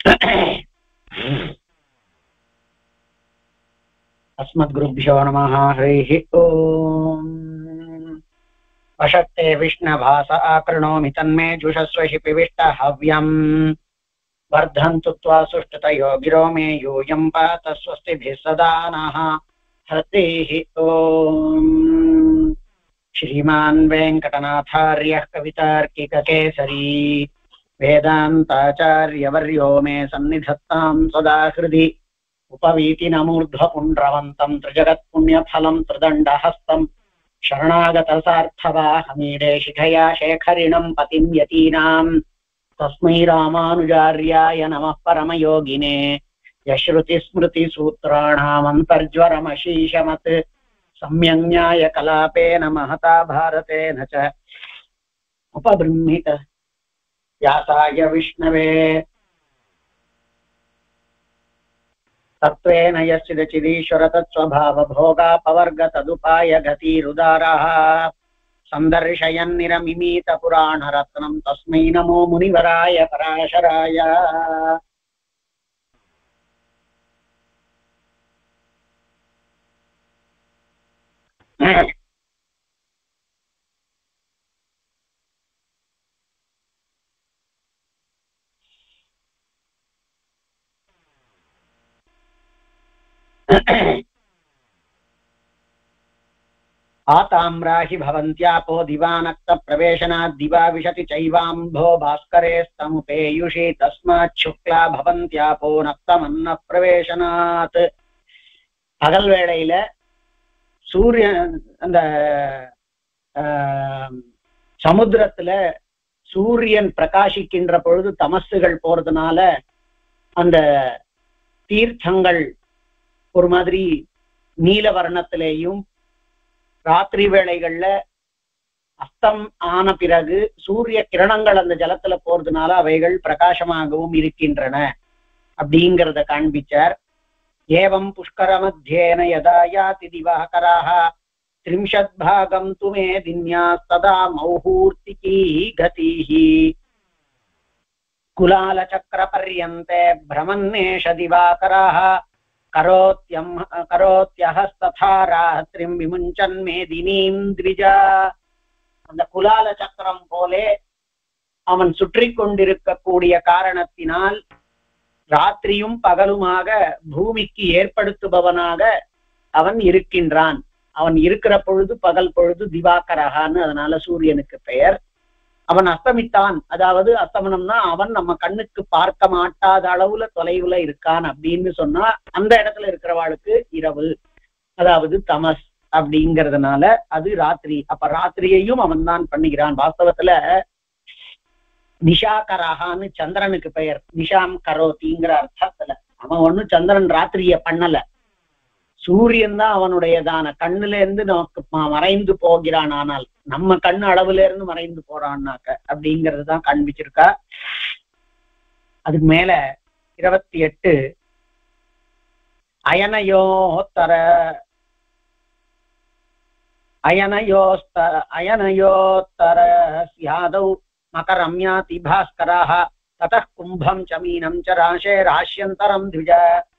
अस्मद्गुरुभ्यो नमः। हरिः ओम्। वशक्ते विष्णभास आकृणोमि तन्मे जुषस्व शिपिविष्ट हव्यम्। वर्धन्तु त्वा सुष्ठुतयो गिरो मे यूयं पात स्वस्तिभिः सदा नः। हरिः ओम्। श्रीमान् वेङ्कटनाथार्यः कवितार्किककेसरी वेदान्ताचार्यवर्यो मे सन्निधत्तां सदा हृदि। उपवीतिनमूर्ध्वपुण्ड्रवन्तं त्रिजगत्पुण्यफलं त्रिदण्डहस्तं शरणागतसार्थवाहमीडे शिखया शेखरिणं पतिं यतीनां तस्मै रामानुजार्याय नमः परमयोगिने। यश्रुतिस्मृतिसूत्राणामन्तर्ज्वरमशीशमत् सम्यङ्न्यायकलापेन महता भारतेन च उपबृंहित व्यासाय विष्णवे तत्त्वेन यश्चिदचिदीश्वर तत्स्वभावभोगापवर्ग तदुपाय गतिरुदारः सन्दर्शयन्निरमिमीतपुराणरत्नं तस्मै नमो मुनिवराय पराशराय। आताम्राहि भवन्त्यापो दिवानक्तप्रवेशनात् दिवा विशति चैवाम्भो भास्करे स्तमुपेयुषि तस्मात् शुक्ला भवन्त्यापो नक्तमन्न प्रवेशनात्। பகல் வேளையில சூரியன் அந்த சமுத்திரத்துல சூரியன் பிரகாசிக்கின்ற பொழுது தமசுகள் போறதுனால அந்த தீர்த்தங்கள் ஒரு மாதிரி நீல வர்ணத்திலேயும், ராத்திரி வேளைகள்ல அஸ்தம் ஆன பிறகு சூரிய கிரணங்கள் அந்த ஜலத்துல போறதுனால அவைகள் பிரகாசமாகவும் இருக்கின்றன அப்படிங்கிறத காண்பிச்சார். ஏவம் புஷ்கர மத்தியேன யதா யாதி திவாகராஹ த்ரிம்ஷத் பாகம் துமே தின்யாஸ்ததா மௌஹூர்த்திகீ கதிஹி குலால சக்கர பர்யந்தே பிரமன்னேஷ திவாகராஹ கரோத்யஹஸ்ததா ராத்ரிம் விமுஞ்சன் மேதினீம் த்விஜா. அந்த குலால சக்கரம் போலே அவன் சுற்றி கொண்டிருக்கக்கூடிய காரணத்தினால் ராத்திரியும் பகலுமாக பூமிக்கு ஏற்படுத்துபவனாக அவன் இருக்கின்றான். அவன் இருக்கிற பொழுது பகல் பொழுது திவாகரகான்னு அதனால சூரியனுக்கு பெயர். அவன் அஸ்தமித்தான், அதாவது அஸ்தமனம்னா அவன் நம்ம கண்ணுக்கு பார்க்க மாட்டாத அளவுல தொலைவுல இருக்கான் அப்படின்னு சொன்னா அந்த இடத்துல இருக்கிறவாளுக்கு இரவு, அதாவது தமஸ் அப்படிங்கிறதுனால அது ராத்திரி. அப்ப ராத்திரியையும் அவன் தான் பண்ணுகிறான். வாஸ்தவத்துல நிஷாகராகான்னு சந்திரனுக்கு பெயர். நிஷாம் கரோத்திங்கிற அர்த்தத்துல அவன் ஒண்ணும் சந்திரன் ராத்திரிய பண்ணல, சூரியன் தான் அவனுடையதான கண்ணுல இருந்து நமக்கு மறைந்து போகிறான். ஆனால் நம்ம கண்ணு அளவுல இருந்து மறைந்து போறான்னாக்க அப்படிங்கிறது தான் காண்பிச்சிருக்கா. அதுக்கு மேல 28 அயனயோத்தர ஸ்யாதௌ மகரம்யாதி பாஸ்கராஹ ததः கும்பம் ச மீனம் ச ராசேராஷ்யந்தரம் த்விஜ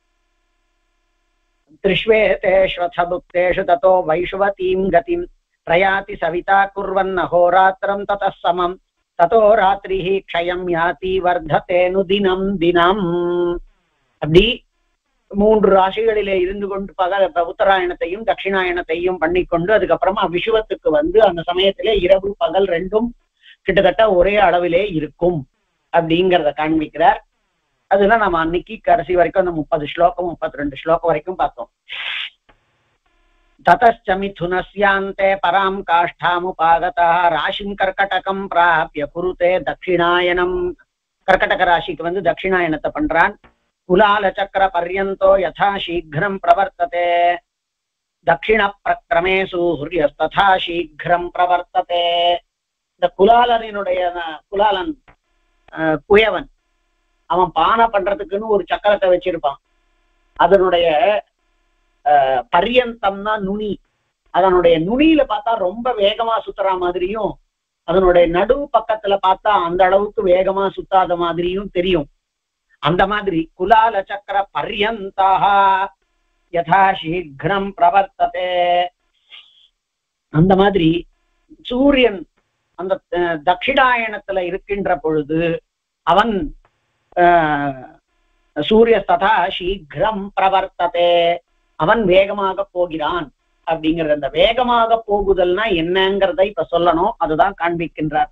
त्रिष्वेतेष्वथ भुक्तेषु ततो वैश्वतीं गतिं प्रयाति सविता कुर्वन्नहोरात्रं ततः समं ततो रात्रिः क्षयं याति वर्धतेनु दिनं दिनम्. அப்படி 3 ராசிகளிலே இருந்து கொண்டு உத்தராயணத்தையும் தட்சிணாயணத்தையும் பண்ணிக்கொண்டு அதுக்கப்புறமா விஷுவத்துக்கு வந்து அந்த சமயத்திலே இரவு பகல் ரெண்டும் கிட்டத்தட்ட ஒரே அளவிலே இருக்கும் அப்படிங்கிறத காண்பிக்கிறார். அதுதான் நம்ம அன்னைக்கு கடைசி வரைக்கும் அந்த 30 ஸ்லோகம் 32 ஸ்லோகம் வரைக்கும் பார்த்தோம். ததச்ச மிதுனஸ்யாந்தே பராம் காஷ்டாமுபாகதா ராசிம் கர்கடகம் பிராப்ய குருதே தட்சிணாயனம். கர்கடக ராசிக்கு வந்து தட்சிணாயனத்தை பண்றான். குலால சக்கர பர்யந்தோ யதா சீக்கிரம் பிரவர்த்ததே தட்சிண பிரக்ரமே சூரியஸ்ததா சீக்கிரம் பிரவர்த்ததே. இந்த குலாலன் குயவன் அவன் பானை பண்றதுக்குன்னு ஒரு சக்கரத்தை வச்சிருப்பான். அதனுடைய பர்யந்தம்னா நுனி. அதனுடைய நுனியில பார்த்தா ரொம்ப வேகமா சுத்துற மாதிரியும், அதனுடைய நடு பக்கத்துல பார்த்தா அந்த அளவுக்கு வேகமா சுத்தாத மாதிரியும் தெரியும். அந்த மாதிரி குலால சக்கர பர்யந்தாக யதா சீக்கிரம் பிரவர்த்ததே. அந்த மாதிரி சூரியன் அந்த தட்சிணாயனத்துல இருக்கின்ற பொழுது அவன் சூரிய ததா சீக்கிரம் பிரவர்த்ததே, அவன் வேகமாக போகிறான். அப்படிங்கிற அந்த வேகமாக போகுதல்னா என்னங்கிறத இப்ப சொல்லணும், அதுதான் காண்பிக்கின்றார்.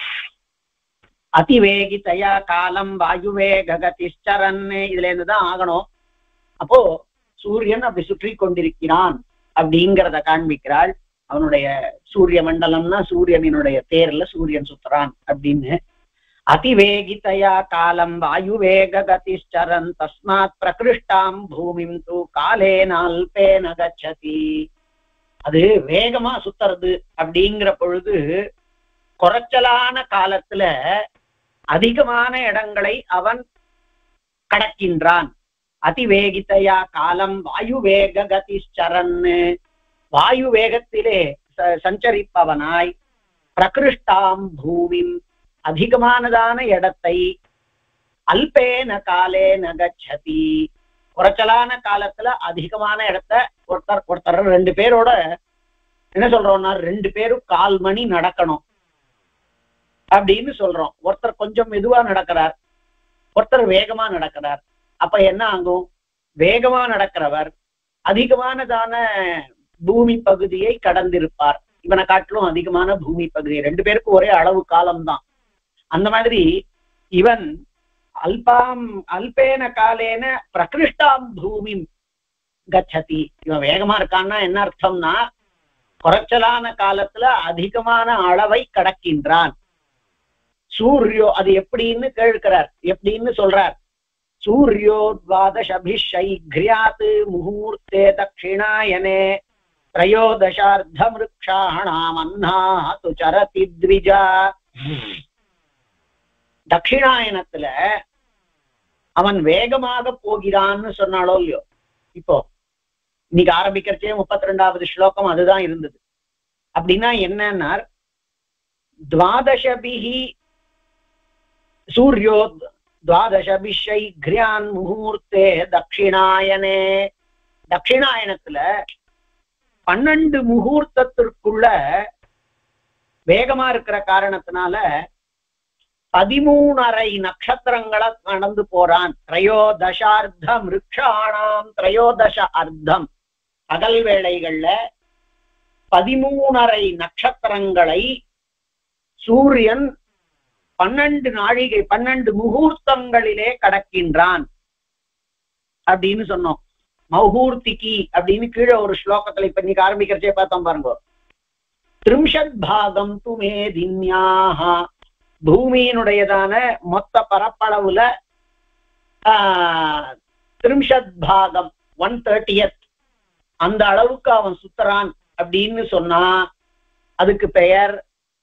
அதிவேகிதயா காலம் வாயுவேக கதிஷ்சரன், இதுல இருந்துதான் ஆகணும். அப்போ சூரியன் அப்படி சுற்றி கொண்டிருக்கிறான் அப்படிங்கிறத காண்பிக்கிறாள். அவனுடைய சூரிய மண்டலம்னா சூரியனுடைய தேர்ல சூரியன் சுத்துறான் அப்படின்னு. அதிவேகிதயா காலம் வாயுவேக கதிஷ்சரன் தஸ்மாத் பிரகிருஷ்டாம் பூமிம் தூ காலேன அல்பேன கச்சதி. அது வேகமா சுத்துறது அப்படிங்கிற பொழுது குறைச்சலான காலத்துல அதிகமான இடங்களை அவன் கடக்கின்றான். அதிவேகிதையா காலம் வாயு வேக கதிஷ்சரன், வாயு வேகத்திலே சஞ்சரிப்பவனாய் பிரகிருஷ்டாம் பூமிம் அதிகமானதான இடத்தை அல்பேன காலேன கச்சதி, குறைச்சலான காலத்துல அதிகமான இடத்தை ஒருத்தர் ரெண்டு பேரோட என்ன சொல்றோம்னா 2 பேரும் 1/4 மணி நடக்கணும் அப்படின்னு சொல்றோம். ஒருத்தர் கொஞ்சம் மெதுவா நடக்கிறார், ஒருத்தர் வேகமா நடக்கிறார். அப்ப என்ன ஆகும்? வேகமா நடக்கிறவர் அதிகமானதான பூமி பகுதியை கடந்திருப்பார். இவனை காட்டிலும் அதிகமான பூமி பகுதி, 2 பேருக்கும் ஒரே அளவு காலம்தான். அந்த மாதிரி இவன் அல்பேன காலேன பிரகிருஷ்டாம் பூமி கச்சதி. இவன் வேகமா இருக்கான்னா என்ன அர்த்தம்னா குறைச்சலான காலத்துல அதிகமான அளவை கடக்கின்றான். சூரியோ அது எப்படின்னு கேட்கிறார், எப்படின்னு சொல்றார். சூரியோ த்வாதசபிஷைக்ரியாத் முகூர்த்தே தட்சிணாயனே த்ரயோதசார்த்தமிருக்ஷாணாம் அன்னாஹது சரதி த்விஜா. தட்சிணாயனத்துல அவன் வேகமாக போகிறான்னு சொன்னாலோ இல்லையோ, இப்போ இன்னைக்கு ஆரம்பிக்கிறச்சே 32வது ஸ்லோகம் அதுதான் இருந்தது. அப்படின்னா என்னன்னா துவாதசபிஹி சூரியோ துவாதசபிஷைக்ரியான் முகூர்த்தே தட்சிணாயனே. தட்சிணாயனத்துல 12 முகூர்த்தத்திற்குள்ள வேகமா இருக்கிற காரணத்தினால 13.5 நட்சத்திரங்களை நடந்து போறான். திரையோதசார்த்தம் ரிக்ஷாணாம், திரையோதச அர்த்தம் பகல் வேளைகள்ல 13.5 நட்சத்திரங்களை சூரியன் 12 நாழிகை 12 முகூர்த்தங்களிலே கடக்கின்றான் அப்படின்னு சொன்னோம். மௌஹூர்த்திகி அப்படின்னு கீழே ஒரு ஸ்லோகத்துல இப்ப இன்னைக்கு ஆரம்பிக்கிறச்சே பார்த்தோம் பாருங்க. திரிம்ஷத் பாகம் துமே தின்யாக, பூமியினுடையதான மொத்த பரப்பளவுல திரிம்ஷத் பாகம் 1/30 அந்த அளவுக்கு அவன் சுத்துறான் அப்படின்னு சொன்னா அதுக்கு பெயர்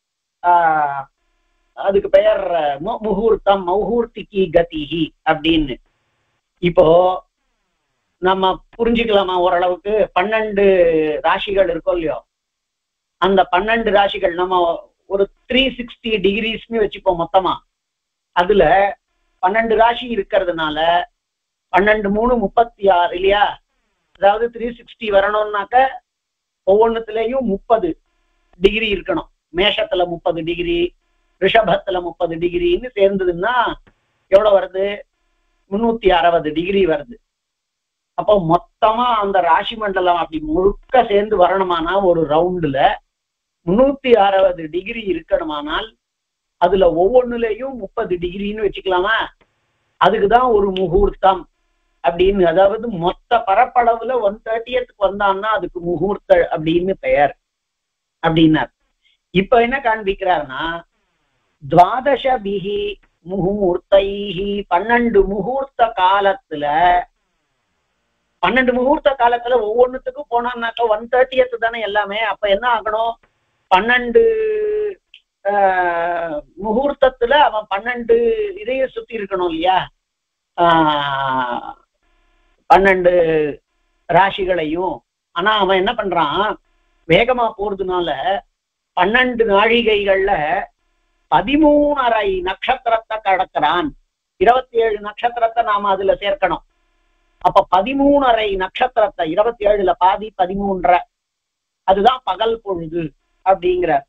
முகூர்த்தம், மௌஹூர்த்திகி கதிஹி அப்படின்னு. இப்போ நம்ம புரிஞ்சுக்கலாமா ஓரளவுக்கு? 12 ராசிகள் இருக்கோ இல்லையோ, அந்த 12 ராசிகள் நம்ம ஒரு 360 டிகிரிஸ்னு வச்சுப்போம் மொத்தமா. அதுல 12 ராசி இருக்கிறதுனால 12 3 36 இல்லையா? அதாவது 360 வரணும்னாக்க ஒவ்வொன்றுத்துலயும் 30 டிகிரி இருக்கணும். மேஷத்துல 30 டிகிரி, ரிஷபத்துல 30 டிகிரின்னு சேர்ந்ததுன்னா எவ்வளவு வருது? 360 டிகிரி வருது. அப்போ மொத்தமா அந்த ராசி மண்டலம் அப்படி முழுக்க சேர்ந்து வரணுமானா ஒரு ரவுண்டுல 360 டிகிரி இருக்கணுமானால் அதுல ஒவ்வொன்றுலயும் 30 டிகிரின்னு வச்சுக்கலாமா? அதுக்குதான் ஒரு முகூர்த்தம் அப்படின்னு. அதாவது மொத்த பரப்பளவுல 1/30 வந்தான்னா அதுக்கு முகூர்த்த அப்படின்னு பெயர் அப்படின்னார். இப்ப என்ன காண்பிக்கிறார்னா துவாதசபிஹி முகூர்த்தைஹி, 12 முகூர்த்த காலத்துல 12 முகூர்த்த காலத்துல ஒவ்வொன்றுத்துக்கும் போனான்னாக்கா 1/30 தானே எல்லாமே. அப்ப என்ன ஆகணும்? 12 முகூர்த்தத்துல அவன் 12 இதைய சுத்தி இருக்கணும் இல்லையா? 12 ராசிகளையும். ஆனா அவன் என்ன பண்றான்? வேகமா போறதுனால 12 நாழிகைகள்ல 13.5 நட்சத்திரத்தை கடக்கிறான். 27 நட்சத்திரத்தை நாம அதுல சேர்க்கணும். அப்ப 13.5 நட்சத்திரத்தை 27ல பாதி 13.5 அதுதான் பகல் பொழுது அப்படிங்கிறார்.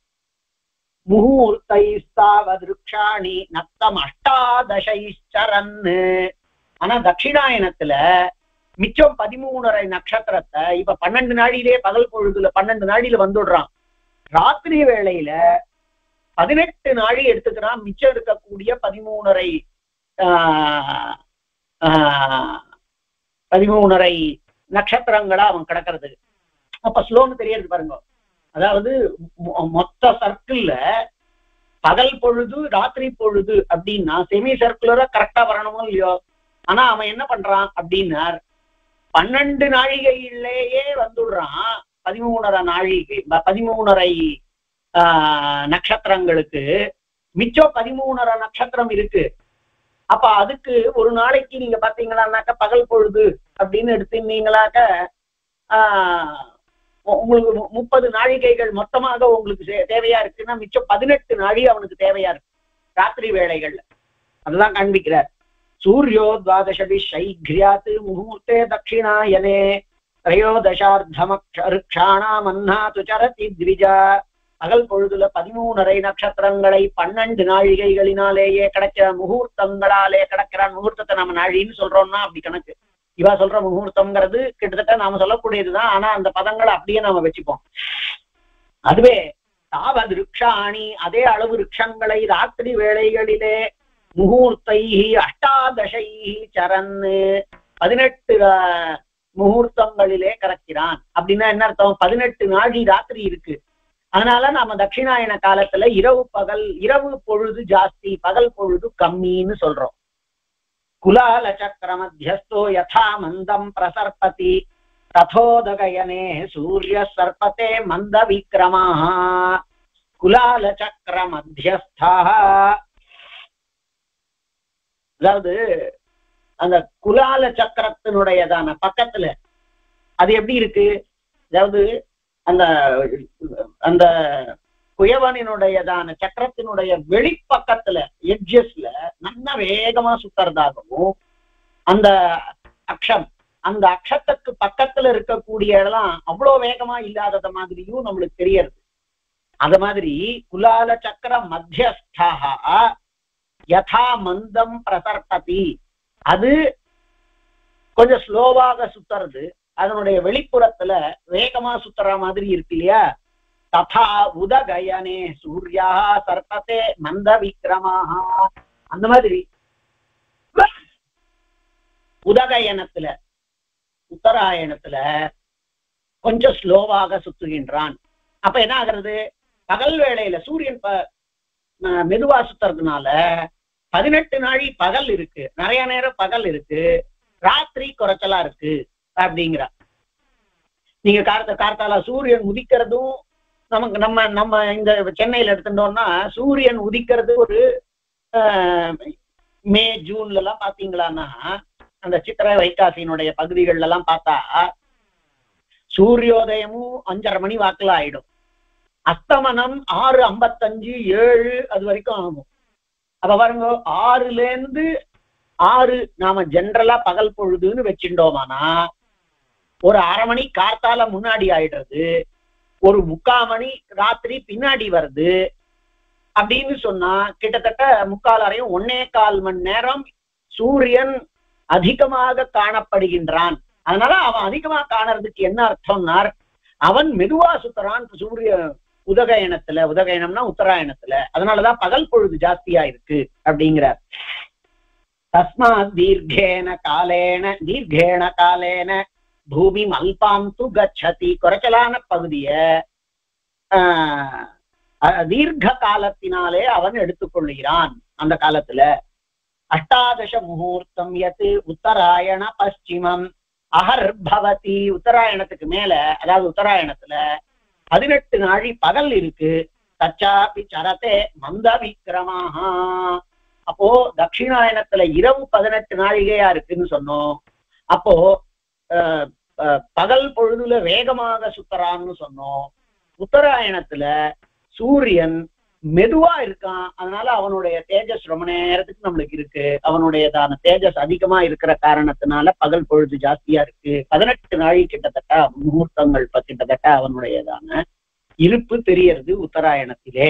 முகூர்த்தைஸ்தாவத்ருக்ஷாணி நக்தம் அஷ்டாதசைச்சரன்னு. ஆனா தட்சிணாயனத்துல மிச்சம் 13.5 நட்சத்திரத்தை இப்ப 12 நாடியிலே பகல் பொழுதுல 12 நாடியில வந்துடுறான். ராத்திரி வேளையில 18 நாழி எடுத்துக்கிறான். மிச்சம் இருக்கக்கூடிய 13.5 நட்சத்திரங்களா அவன் கிடக்கிறது. அப்ப ஸ்லோன்னு தெரியறது பாருங்க. அதாவது மொத்த சர்க்கிள்ல பகல் பொழுது ராத்திரி பொழுது அப்படின்னா செமி சர்க்குலரா கரெக்டா வரணுமோ இல்லையோ. ஆனா அவன் என்ன பண்றான் அப்படின்னா 12 நாழிகையிலேயே வந்துடுறான். 13.5 நாழிகை 13.5 நட்சத்திரங்களுக்கு மிச்சம் 13.5 நட்சத்திரம் இருக்கு. அப்ப அதுக்கு ஒரு நாளைக்கு நீங்க பாத்தீங்களான்னாக்க பகல் பொழுது அப்படின்னு எடுத்தீங்களாக்க உங்களுக்கு 30 நாழிகைகள் மொத்தமாக உங்களுக்கு தேவையா இருக்குன்னா மிச்சம் 18 நாழி அவனுக்கு தேவையா இருக்கு ராத்திரி வேளைகள்ல. அதுதான் காண்பிக்கிறார். சூரியோ துவாதசபி சைக்ரியாத் முகூர்த்தே தட்சிணாயனே த்ரயோதசார்த்தமக்ஷாணாம் அன்னாது சரதி த்விஜா. பகல் பொழுதுல 13.5 நட்சத்திரங்களை 12 நாழிகைகளினாலேயே கிடைக்கிற முகூர்த்தங்களாலே கிடைக்கிறான். முகூர்த்தத்தை நம்ம நாழின்னு சொல்றோம்னா அப்படி கணக்கு. இவா சொல்ற முகூர்த்தம்ங்கிறது கிட்டத்தட்ட நாம சொல்லக்கூடியதுதான். ஆனா அந்த பதங்களை அப்படியே நாம வச்சுப்போம். அதுவே தாவத் ருக்ஷாணி அதே அளவு ருக்ஷங்களை ராத்திரி வேளைகளிலே முகூர்த்தை அஷ்டாதசை சரன்னு 18 முகூர்த்தங்களிலே கறக்கிறான். அப்படின்னா என்ன அர்த்தம்? 18 நாழி ராத்திரி இருக்கு. அதனால நாம தட்சிணாயன காலத்துல இரவு பொழுது ஜாஸ்தி பகல் பொழுது கம்மின்னு சொல்றோம். குலால சக்கர மத்தியஸ்தோ யதா மந்தம் பிரசர்பதி ததோதகயனே சூரிய சர்பதே மந்த விக்ரமாக. குலால சக்கர மத்தியஸ்தா, அதாவது அந்த குலால சக்கரத்தினுடையதான பக்கத்துல அது எப்படி இருக்கு? அதாவது அந்த அந்த குயவனினுடையதான சக்கரத்தினுடைய வெளிப்பக்கத்துல எட்ஜஸ்ல நல்ல வேகமா சுத்துறதாகவும் அந்த அக்ஷத்துக்கு பக்கத்துல இருக்கக்கூடிய இடம் அவ்வளவு வேகமா இல்லாதத மாதிரியும் நம்மளுக்கு தெரியறது. அது மாதிரி குலால சக்கர மத்தியஸ்தா யதா மந்தம் பிரசர்பதி, அது கொஞ்சம் ஸ்லோவாக சுத்துறது, அதனுடைய வெளிப்புறத்துல வேகமா சுத்துற மாதிரி இருக்கு இல்லையா. ததா உதகயனே சூர்யா சர்பதே மந்த விக்ரமாக, அந்த மாதிரி உதகயனத்துல உத்தராயணத்துல கொஞ்சம் ஸ்லோவாக சுத்துகின்றான். அப்ப என்ன ஆகிறது? பகல் வேளையில சூரியன் மெதுவா சுத்துறதுனால 18 நாழி பகல் இருக்கு, நிறைய நேரம் பகல் இருக்கு, ராத்திரி குறைச்சலா இருக்கு அப்படிங்கிற. நீங்க கார்த்தால சூரியன் உதிக்கிறதும் நமக்கு நம்ம இந்த சென்னையில எடுத்துட்டோம்னா சூரியன் உதிக்கிறது ஒரு மே ஜூன்ல எல்லாம் பாத்தீங்களான்னா அந்த சித்திரை வைகாசியினுடைய பகுதிகள்ல எல்லாம் பார்த்தா சூரியோதயமும் 5:30 மணி வாக்குல ஆயிடும். அஸ்தமனம் 6:55 7 அது வரைக்கும் ஆகும். அப்ப பாருங்க, 6லேருந்து 6 நாம ஜென்ரலா பகல் பொழுதுன்னு வச்சுட்டோமானா ஒரு 1/2 மணி கார்த்தால முன்னாடி ஆயிடுறது, ஒரு 3/4 மணி ராத்திரி பின்னாடி வருது. அப்படின்னு சொன்னா கிட்டத்தட்ட 3/4 அரையும் 1.25 மணி நேரம் சூரியன் அதிகமாக காணப்படுகின்றான். அதனால அவன் அதிகமா காணறதுக்கு என்ன அர்த்தம்னா அவன் மெதுவா சுத்துறான் சூரிய உதகயனம்னா உத்தராயணத்துல. அதனாலதான் பகல் பொழுது ஜாஸ்தியா இருக்கு அப்படிங்கிறார். தஸ்மாத் தீர்க்கேன காலேன பூமி அல்பாம் து கச்சதி, குறைச்சலான பகுதிய தீர்க்க காலத்தினாலே அவன் எடுத்துக்கொள்கிறான். அந்த காலத்துல அஷ்டாதச முகூர்த்தம் யத் உத்தராயண பশ্চিமம் அஹர்பவதி, உத்தராயணத்துக்கு மேல அதாவது உத்தராயணத்துல 18 நாழி பகல் இருக்கு. தச்சாபி சரதே மந்த விக்ரமாக, அப்போ தட்சிணாயனத்துல இரவு 18 நாழிகையா இருக்குன்னு சொன்னோம். அப்போ பகல் பொழுதுல வேகமாக சுத்தரான்னு சொன்னோம். உத்தராயணத்துல சூரியன் மெதுவா இருக்கான். அதனால அவனுடைய தேஜஸ் ரொம்ப நேரத்துக்கு நம்மளுக்கு இருக்கு. அவனுடையதான தேஜஸ் அதிகமா இருக்கிற காரணத்தினால பகல் பொழுது ஜாஸ்தியா இருக்கு. 18 நாழி கிட்டத்தட்ட முகூர்த்தங்கள் கிட்டத்தட்ட அவனுடையதான இருப்பு தெரியறது உத்தராயணத்திலே.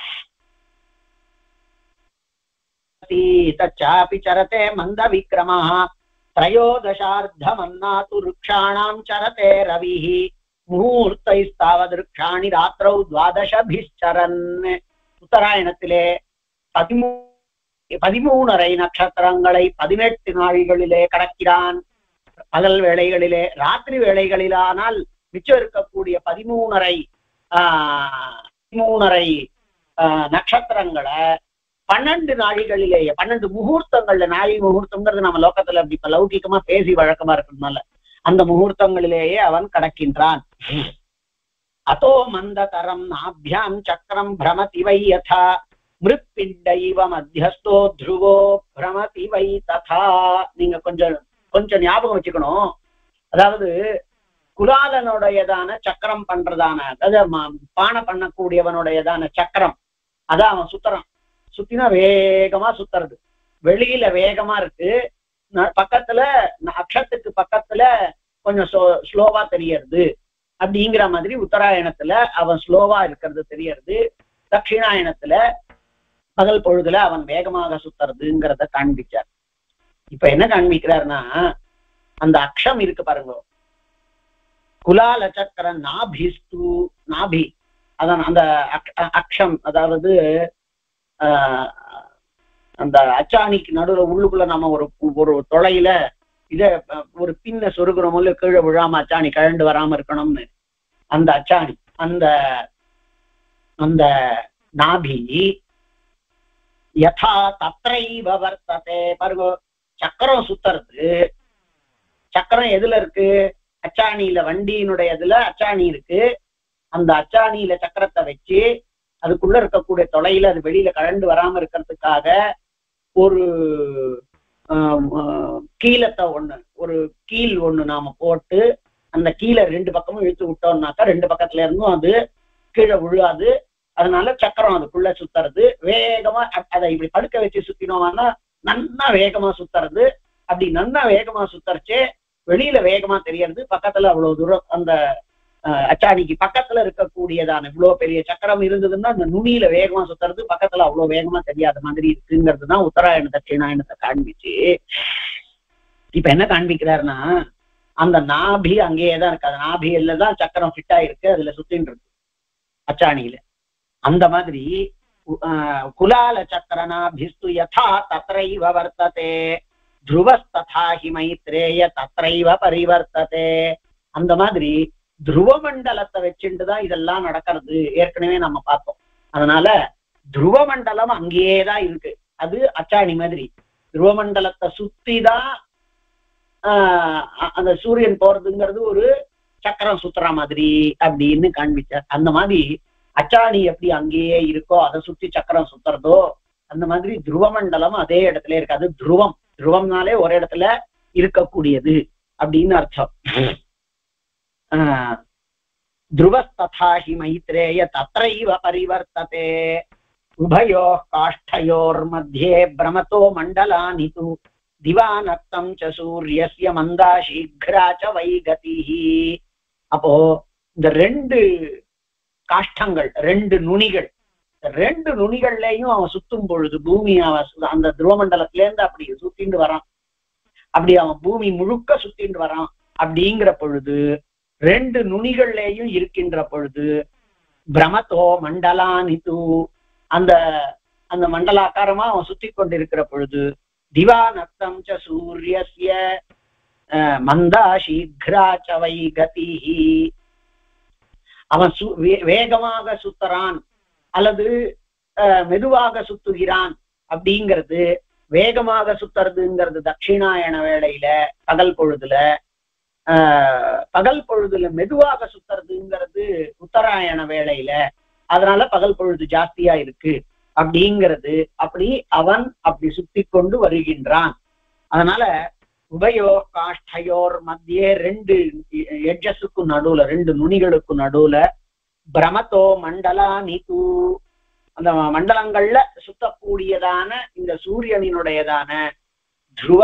தச்சாபி சரதே மந்த விக்ரமஹ த்ரயோதசார்த்தமன்னாது ருக்ஷாணாம் சரதே ரவிஹி முகூர்த்தைஸ்தாவத் ருக்ஷாணி ராத்திரௌ துவாதசபிச்சரன். உத்தராயணத்திலே 13 நட்சத்திரங்களை 18 நாழிகளிலே கடக்கிறான். பகல் வேளைகளிலே. ராத்திரி வேளைகளிலானால் மிச்சம் இருக்கக்கூடிய 13 நட்சத்திரங்களை 12 நாழிகளிலேயே 12 முகூர்த்தங்கள்ல, நாழி முகூர்த்தம்ங்கிறது நம்ம லோகத்துல அப்படி இப்ப லௌகிகமா பேசி வழக்கமா இருக்கிறதுனால அந்த முகூர்த்தங்களிலேயே அவன் கடக்கின்றான். அதோ மந்ததரம் நாபியாம் சக்கரம் பிரமதி வை யதா மிருத்பிண்டைவ மத்தியஸ்தோ த்ருவோ பிரமதி வை ததா. நீங்க கொஞ்சம் ஞாபகம் வச்சுக்கணும். அதாவது குலாலனுடையதான சக்கரம் பண்றதான, அதாவது பானை பண்ணக்கூடியவனுடையதான சக்கரம், அதான் அவன் சுத்தறான். சுத்தினா வேகமா சுத்துறது, வெளியில வேகமா இருக்கு, பக்கத்துல அக்ஷத்துக்கு பக்கத்துல கொஞ்சம் ஸ்லோவா தெரியறது. அப்படிங்கிற மாதிரி உத்தராயணத்துல அவன் ஸ்லோவா இருக்கிறது தெரியறது. தட்சிணாயணத்துல பகல் பொழுதுல அவன் வேகமாக சுத்துறதுங்கிறத காண்பிச்சார். இப்ப என்ன காண்பிக்கிறாருன்னா, அந்த அக்ஷம் இருக்கு பாருங்க, குலால சக்கர நாபிஸ்து, நாபி அதான் அந்த அக்ஷம், அதாவது அந்த அச்சாணிக்கு நடுவுல உள்ளுக்குள்ள நம்ம ஒரு தொலையில இத ஒரு பின்ன சொருகிறோம், கீழே விழாம அச்சாணி கழண்டு வராம இருக்கணும்னு அந்த அச்சாணி, அந்த நாபி யதா தத்ரைவ வர்த்ததே. பாருங்க, சக்கரம் சுத்துறது, சக்கரம் எதுல இருக்கு? அச்சாணியில, வண்டியினுடைய இதுல அச்சாணி இருக்கு. அந்த அச்சாணியில சக்கரத்தை வச்சு அதுக்குள்ள இருக்கக்கூடிய தொலையில அது வெளியில கழண்டு வராம இருக்கிறதுக்காக ஒரு கீழத்தை ஒரு கீல் ஒண்ணு நாம போட்டு அந்த கீழே 2 பக்கமும் இழுத்து விட்டோம்னாக்கா 2 பக்கத்துல இருந்தும் அது கீழே விழாது. அதனால சக்கரம் அதுக்குள்ள சுத்துறது வேகமா. அதை இப்படி படுக்க வச்சு சுத்தினோம்னா நன்னா வேகமா சுத்துறது. அப்படி நன்னா வேகமா சுத்தரிச்சே வெளியில வேகமா தெரியறது. பக்கத்துல அவ்வளவு தூரம் அந்த அச்சாணிக்கு பக்கத்துல இருக்கக்கூடியதான இவ்வளவு பெரிய சக்கரம் இருந்ததுன்னா அந்த நுனியில வேகமா சுத்துறது, பக்கத்துல அவ்வளவு வேகமா தெரியாத மாதிரி இருக்குங்கிறதுதான் உத்தராயண தட்சிணாயணத்தை காண்பிச்சு. இப்ப என்ன காண்பிக்கிறாருன்னா, அந்த நாபி அங்கேயேதான் இருக்கு. அந்த நாபியில தான் சக்கரம் ஃபிட் ஆயிருக்கு, அதுல சுத்தின்னு இருக்கு அச்சாணியில. அந்த மாதிரி குலால சக்கரநாபிஸ்து யதா தத்ரைவ வர்த்ததே த்ருவஸ்ததா ஹி மைத்ரேய தத்ரைவ பரிவர்த்ததே. அந்த மாதிரி துருவ மண்டலத்தை வச்சுட்டுதான் இதெல்லாம் நடக்கிறது, ஏற்கனவே நம்ம பார்த்தோம். அதனால துருவ மண்டலம் அங்கேயேதான் இருக்கு. அது அச்சாணி மாதிரி துருவ மண்டலத்தை சுத்திதான் அந்த சூரியன் போறதுங்கிறது ஒரு சக்கரம் சுத்துற மாதிரி அப்படின்னு காண்பிச்சார். அந்த மாதிரி அச்சாணி எப்படி அங்கேயே இருக்கோ அதை சுத்தி சக்கரம் சுத்துறதோ அந்த மாதிரி துருவ மண்டலம் அதே இடத்துல இருக்கு. அது துருவம், துருவம்னாலே ஒரு இடத்துல இருக்கக்கூடியது அப்படின்னு அர்த்தம். த்ருவஸ்ததா ஹி மைத்ரேய தத்ரைவ பரிவர்த்ததே உபயோ காஷ்டயோர் மத்தியே பிரமதோ மண்டலானி து திவானக்தம் ச சூரியஸ்ய மந்தா சீக்ரா ச வைகதிஹி. அப்போ இந்த 2 காஷ்டங்கள், 2 நுனிகள், 2 நுனிகள்லையும் அவன் சுத்தும் பொழுது பூமி அந்த துருவமண்டலத்தில இருந்து அப்படி சுத்திண்டு வரான். அப்படி அவன் பூமி முழுக்க சுத்திண்டு வரான். அப்படிங்கிற பொழுது 2 நுனிகள்லேயும் இருக்கின்ற பொழுது பிரமதோ மண்டலானிது, அந்த அந்த மண்டலாக்காரமா அவன் சுத்தி கொண்டிருக்கிற பொழுது திவானக்தம் ச சூரியஸ்ய மந்தா சீக்ரா ச வைகதிஹி. அவன் வேகமாக சுத்துறான் அல்லது மெதுவாக சுத்துகிறான். அப்படிங்கிறது வேகமாக சுத்துறதுங்கிறது தட்சிணாயன வேளையில பகல் பொழுதுல, பகல் பொழுதுல மெதுவாக சுத்துறதுங்கிறது உத்தராயண வேளையில. அதனால பகல் பொழுது ஜாஸ்தியா இருக்கு அப்படிங்கிறது. அப்படி அவன் அப்படி சுத்தி கொண்டு வருகின்றான். அதனால உபயோ காஷ்டயோர் மத்தியே 2 எட்ஜஸுக்கு நடுவுல, 2 நுனிகளுக்கு நடுவுல பிரமதோ மண்டலானி து, அந்த மண்டலங்கள்ல சுத்தக்கூடியதான இந்த சூரியனினுடையதான துருவ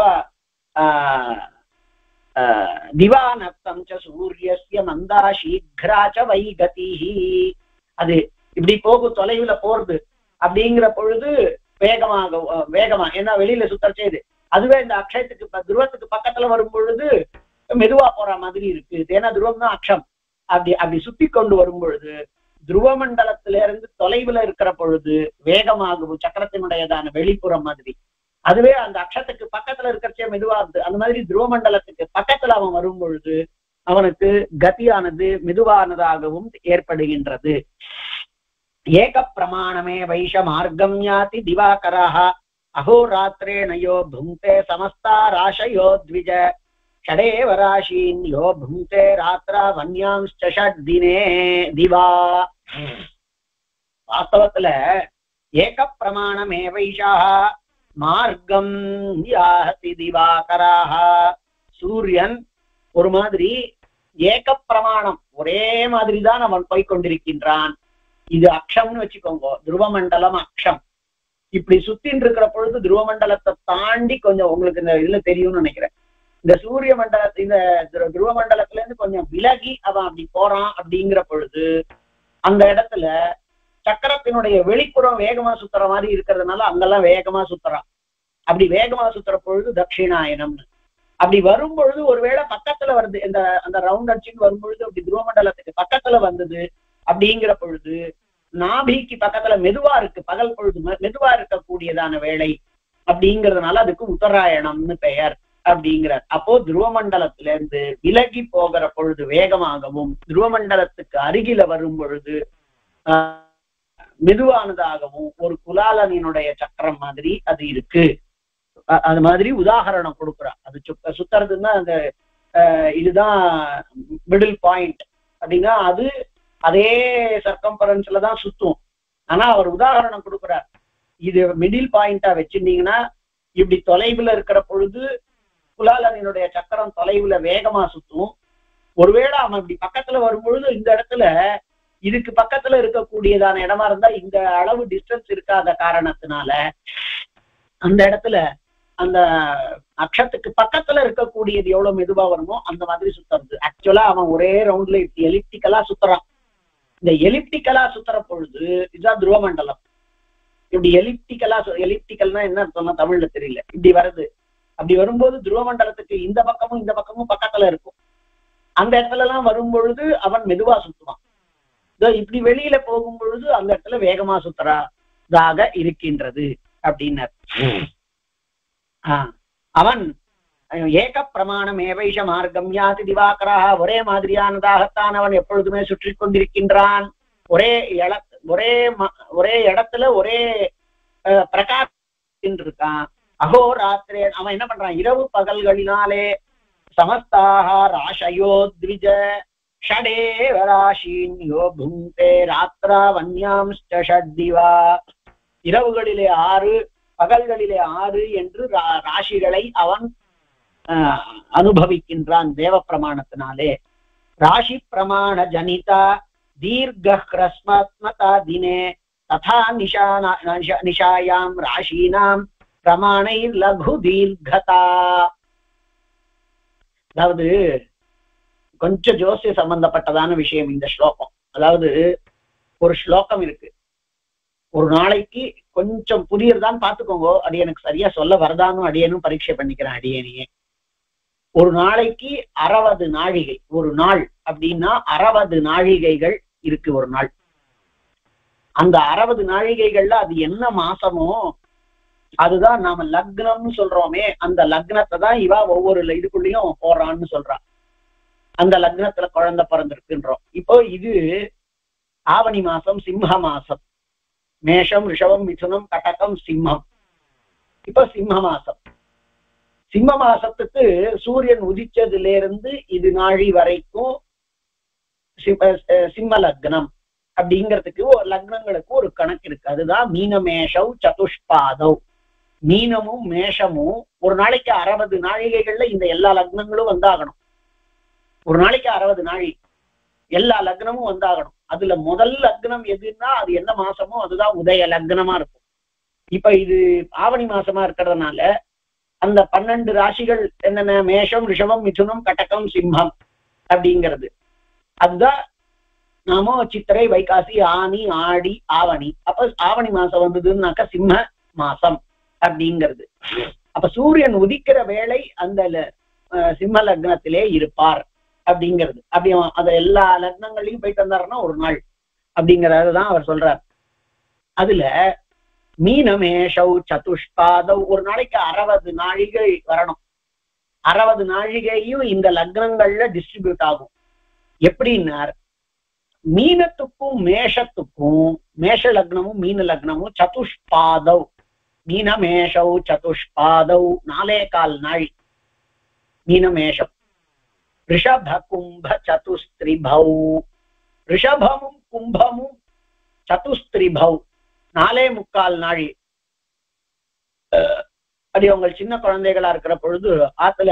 திவானத்தம் ச சூரியஸ்ய மந்தா சீக்ராச்ச வைகதிஹி, அது இப்படி தொலைவுல போறது அப்படிங்கிற பொழுது வேகமா ஏன்னா வெளியில சுத்தம் செய்யுது. அதுவே இந்த அக்ஷயத்துக்கு துருவத்துக்கு பக்கத்துல வரும் பொழுது மெதுவா போற மாதிரி இருக்கு. ஏன்னா துருவம் தான் அக்ஷம். அப்படி சுத்தி கொண்டு வரும் பொழுது துருவ மண்டலத்தில இருந்து தொலைவுல இருக்கிற பொழுது வேகமாகும் சக்கரத்தினுடையதான வெளிப்புறம் மாதிரி. அதுவே அந்த அக்ஷத்துக்கு பக்கத்துல இருக்கிறச்சே மெதுவா இருக்கு. அந்த மாதிரி துருவ மண்டலத்துக்கு பக்கத்துல அவன் வரும் பொழுது அவனுக்கு கதியானது மெதுவானதாகவும் ஏற்படுகின்றது. ஏக பிரமாணமே வைஷ மார்க்கம் யாதி திவாகரஹ அஹோராத்திரேணயோ புங்கே சமஸ்தா ராஷயோ த்விஜ ஷடேவ ராஷீன் யோ புங்கே ராத்ரா வன்யாம்ச்ச ஷட்தினே திவா. வாஸ்தவத்துல ஏக பிரமாணமே வைஷா மார்க்கம் யாதி திவாகராஹ, சூரியன் ஒரு மாதிரி ஏக பிரமாணம் ஒரே மாதிரி தான் அவன் போய்கொண்டிருக்கின்றான். இது அக்ஷம்னு வச்சுக்கோங்க, துருவமண்டலம் அக்ஷம். இப்படி சுத்தின்னு இருக்கிற பொழுது துருவமண்டலத்தை தாண்டி கொஞ்சம் உங்களுக்கு இந்த இதுல தெரியும்னு நினைக்கிறேன். இந்த சூரிய மண்டலத்தை இந்த துருவமண்டலத்துல இருந்து கொஞ்சம் விலகி அவன் அப்படி போறான். அப்படிங்கிற பொழுது அந்த இடத்துல சக்கரத்தினுடைய வெளிப்புறம் வேகமா சுத்துற மாதிரி இருக்கிறதுனால அங்கெல்லாம் வேகமா சுத்துறான். அப்படி வேகமா சுத்துற பொழுது தட்சிணாயனம்னு. அப்படி வரும் பொழுது ஒருவேளை பக்கத்துல வருது, இந்த அந்த ரவுண்ட் அடிச்சுன்னு வரும் பொழுது அப்படி துருவமண்டலத்துக்கு பக்கத்துல வந்தது அப்படிங்கிற பொழுது நாபிக்கு பக்கத்துல மெதுவா இருக்கு, பகல் பொழுது மெதுவா இருக்கக்கூடியதான வேலை அப்படிங்கிறதுனால அதுக்கு உத்தராயணம்னு பெயர் அப்படிங்கிறார். அப்போ துருவமண்டலத்தில இருந்து விலகி போகிற பொழுது வேகமாகவும் துருவமண்டலத்துக்கு அருகில வரும் பொழுது மெதுவானதாகவும் ஒரு குலாலனினுடைய சக்கரம் மாதிரி அது இருக்கு. அது மாதிரி உதாகரணம் கொடுக்குறான். அது சுத்துறதுன்னா அந்த இதுதான் மிடில் பாயிண்ட் அப்படின்னா அது அதே சர்க்கம்பரன்ஸ்ல தான் சுத்தும். ஆனா அவர் உதாகரணம் கொடுக்குறார், இது மிடில் பாயிண்டா வச்சிருந்தீங்கன்னா இப்படி தொலைவுல இருக்கிற பொழுது குலாலனினுடைய சக்கரம் தொலைவுல வேகமா சுத்தும். ஒருவேளை அவன் இப்படி பக்கத்துல வரும் பொழுது இந்த இடத்துல இதுக்கு பக்கத்துல இருக்கக்கூடியதான இடமா இருந்தா இந்த அளவு டிஸ்டன்ஸ் இருக்காத காரணத்தினால அந்த இடத்துல அந்த அக்ஷத்துக்கு பக்கத்துல இருக்கக்கூடியது எவ்வளவு மெதுவா வருமோ அந்த மாதிரி சுத்துறது. ஆக்சுவலா அவன் ஒரே ரவுண்ட்ல எலிப்டிக்கலா சுத்துறான். இந்த எலிப்டிக்கலா சுத்துற பொழுது இதுதான் துருவமண்டலம். இப்படி எலிப்டிக்கல்னா என்ன அர்த்தம்னா தமிழ்ல தெரியல, இப்படி வருது. அப்படி வரும்போது துருவமண்டலத்துக்கு இந்த பக்கமும் பக்கத்துல இருக்கும். அந்த இடத்துல எல்லாம் வரும் பொழுது அவன் மெதுவா சுத்துவான். இப்படி வெளியில போகும் பொழுது அந்த இடத்துல வேகமா சுத்துறதாக இருக்கின்றது அப்படின்னார். அவன் ஏக பிரமாணம் ஏவைஷ மார்க்கம் யாதி திவாகரா, ஒரே மாதிரியானதாகத்தான் அவன் எப்பொழுதுமே சுற்றி கொண்டிருக்கின்றான். ஒரே இடத்துல ஒரே பிரகாசம் இருக்கான். அகோராத்திரே அவன் என்ன பண்றான், இரவு பகல்களினாலே சமஸ்தாக ராஷயோ த்விஜ ஷடேவ ராஷீன்யோ புங்கே ராத்ரா வன்யாம்ச்ச ஷட்திவா, இரவுகளிலே 6 பகல்களிலே 6 என்று ராசிகளை அவன் அனுபவிக்கின்றான் தேவ பிரமாணத்தினாலே. ராசி பிரமாண ஜனிதா தீர்க்க ஹ்ரஸ்மத்மதா தினே ததா நிஷாயாம் ராஷீனாம் பிரமாணை லகு தீர்க்கதா. அதாவது கொஞ்சம் ஜோசிய சம்பந்தப்பட்டதான விஷயம் இந்த ஸ்லோகம். அதாவது ஒரு ஸ்லோகம் இருக்கு, ஒரு நாளைக்கு கொஞ்சம் புரியறதான்னு பாத்துக்கோங்க, அது எனக்கு சரியா சொல்ல வரதானும் அடியனும் பரீட்சை பண்ணிக்கிறேன் அடியனையே. ஒரு நாளைக்கு 60 நாழிகை. ஒரு நாள் அப்படின்னா 60 நாழிகைகள் இருக்கு ஒரு நாள். அந்த 60 நாழிகைகள்ல அது என்ன மாசமோ அதுதான் நாம லக்னம்னு சொல்றோமே, அந்த லக்னத்தை தான் இவ ஒவ்வொரு இதுக்குள்ளயும் போறான்னு சொல்றான். அந்த லக்னத்துல குழந்தை பிறந்திருக்குன்றோம். இப்போ இது ஆவணி மாசம், சிம்ம மாசம், மேஷம் ரிஷபம் மிதுனம் கடகம் சிம்மம். இப்ப சிம்ம மாசம். சிம்ம மாசத்துக்கு சூரியன் உதிச்சதுல இருந்து இது நாழி வரைக்கும் சிம்ம லக்னம் அப்படிங்கிறதுக்கு லக்னங்களுக்கு ஒரு கணக்கு இருக்கு. அதுதான் மீனமேஷவ் சதுஷ்பாதவ். மீனமும் மேஷமும் ஒரு நாளைக்கு 60 நாழிகைகள்ல இந்த எல்லா லக்னங்களும் வந்தாகணும். ஒரு நாளைக்கு 60 நாழி. எல்லா லக்னமும் வந்தாகணும். அதுல முதல் லக்னம் எதுன்னா அது என்ன மாசமோ அதுதான் உதய லக்னமா இருக்கும். இப்ப இது ஆவணி மாசமா இருக்கிறதுனால அந்த 12 ராசிகள் என்னென்ன, மேஷம், ரிஷபம், மிதுனம், கடகம், சிம்மம் அப்படிங்கிறது. அதுதான் நாம சித்திரை, வைகாசி, ஆனி, ஆடி, ஆவணி. அப்ப ஆவணி மாசம் வந்ததுன்னாக்கா சிம்ம மாசம் அப்படிங்கிறது. அப்ப சூரியன் உதிக்கிற வேளை அந்த சிம்ம லக்னத்திலே இருப்பார் அப்படிங்கிறது. அப்படி அத எல்லா லக்னங்களையும் போயிட்டு வந்தாருன்னா ஒரு நாள் அப்படிங்கறதுதான் அவர் சொல்றார். அதுல மீனமேஷௌ சதுஷ்பாதவ், ஒரு நாளைக்கு 60 நாழிகை வரணும். 60 நாழிகையும் இந்த லக்னங்கள்ல டிஸ்ட்ரிபியூட் ஆகும். எப்படின்னார், மீனத்துக்கும் மேஷத்துக்கும், மேஷ லக்னமும் மீன லக்னமும் சதுஷ்பாதவ், மீனமேஷௌ சதுஷ்பாதவ் 4.25 நாழி மீனமேஷம். ரிஷப கும்ப சதுஸ்திரிபௌ, ரிஷபமும் கும்பமும் சதுஸ்திரிபௌ 4.25 நாழி. அப்படி உங்கள் சின்ன குழந்தைகளா இருக்கிற பொழுது ஆத்துல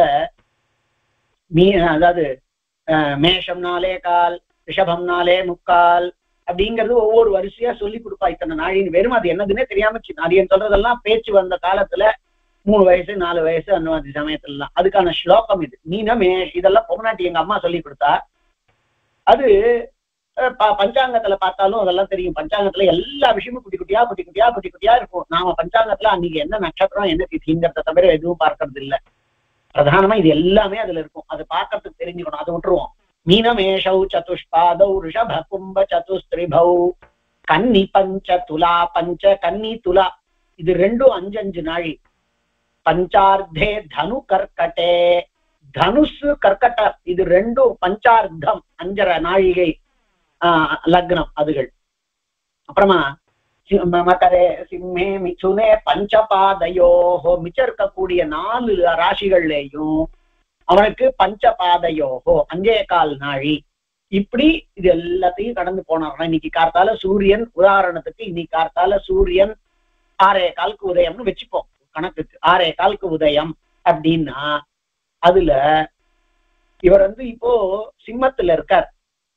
அதாவது மேஷம் 4.25, ரிஷபம் 4.25 அப்படிங்கிறது ஒவ்வொரு வரிசையா சொல்லி கொடுப்பா. இத்தனை நாழின்னு வெறும் அது என்னதுன்னே தெரியாம அது சொல்றதெல்லாம் பேச்சு வந்த காலத்துல 3 வயசு 4 வயசு அந்த மாதிரி சமயத்துலலாம் அதுக்கான ஸ்லோகம் இது. மீனமே இதெல்லாம் பொம்னாட்டி எங்க அம்மா சொல்லி கொடுத்தா. அது பஞ்சாங்கத்துல பார்த்தாலும் அதெல்லாம் தெரியும். பஞ்சாங்கத்துல எல்லா விஷயமும் குட்டி குட்டியா குட்டி குட்டியா குட்டி குட்டியா இருக்கும். நாம பஞ்சாங்கத்துல அன்னைக்கு என்ன நட்சத்திரம் என்ன திதிங்கிறத தவிர எதுவும் பார்க்கறது இல்லை. பிரதானமா இது எல்லாமே அதுல இருக்கும். அது பார்க்கறதுக்கு தெரிஞ்சுக்கணும். அதை விட்டுருவோம். மீனமேஷௌ சதுஷ்பாதௌ ரிஷப கும்ப சதுஸ்திரிபௌ கன்னி பஞ்ச துலா பஞ்ச, கன்னி துலா இது ரெண்டும் 5 நாழி. பஞ்சார்த்தே தனு கர்க்கட்டே, தனுசு கர்க்கட்ட இது ரெண்டும் பஞ்சார்த்தம் 5.5 நாழிகை லக்னம் அதுகள். அப்புறமா மகரே சிம்மே மிதுனே பஞ்சபாதையோஹோ, மிச்சம் இருக்கக்கூடிய 4 ராசிகள்லேயும் அவனுக்கு பஞ்சபாதையோஹோ 5.25 நாழி. இப்படி இது எல்லாத்தையும் கடந்து போனார்னா இன்னைக்கு கார்த்தால சூரியன், உதாரணத்துக்கு இன்னைக்கு கார்த்தால சூரியன் 6.15 உதயம்னு வச்சுப்போம் கணக்குக்கு. 6.15 உதயம் அப்படின்னா அதுல இவர் இப்போ சிம்மத்துல இருக்கார்.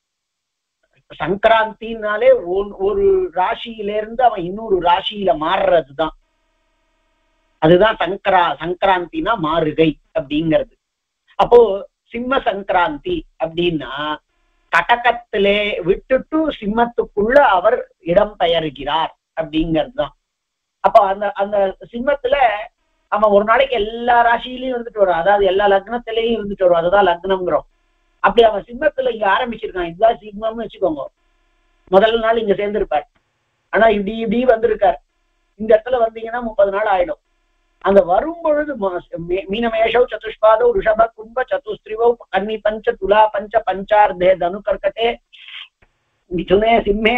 சங்கராந்தினாலே ஒரு ராசியிலிருந்து அவன் இன்னொரு ராசியில மாறுறதுதான். அதுதான் சங்கராந்தினா மாறுகை அப்படிங்கிறது. அப்போ சிம்ம சங்கராந்தி அப்படின்னா கடகத்திலே விட்டுட்டு சிம்மத்துக்குள்ள அவர் இடம் பெயர்கிறார் அப்படிங்கிறது தான். அப்போ அந்த சிம்மத்துல அவன் ஒரு நாளைக்கு எல்லா ராசியிலையும் இருந்துட்டு வரும். அதாவது எல்லா லக்னத்திலையும் இருந்துட்டு வரும். அதுதான் லக்னம்ங்கிறோம். அப்படி அவன் சிம்மத்துல இங்க ஆரம்பிச்சிருக்கான். இதுதான் சிம்மம்னு வச்சுக்கோங்க. முதல் நாள் இங்க சேர்ந்திருப்பார். ஆனா இப்படி இப்படி வந்திருக்கார். இந்த இடத்துல வந்தீங்கன்னா 30 நாள் ஆயிடும். அந்த வரும்பொழுது மீனமேஷௌ சதுஷ்பாதௌ ரிஷப கும்ப சதுஸ்திரிவௌ கன்னி பஞ்ச துலா பஞ்ச பஞ்சார்த்தே தனு கர்க்கட்டே மிதுனே சிம்மே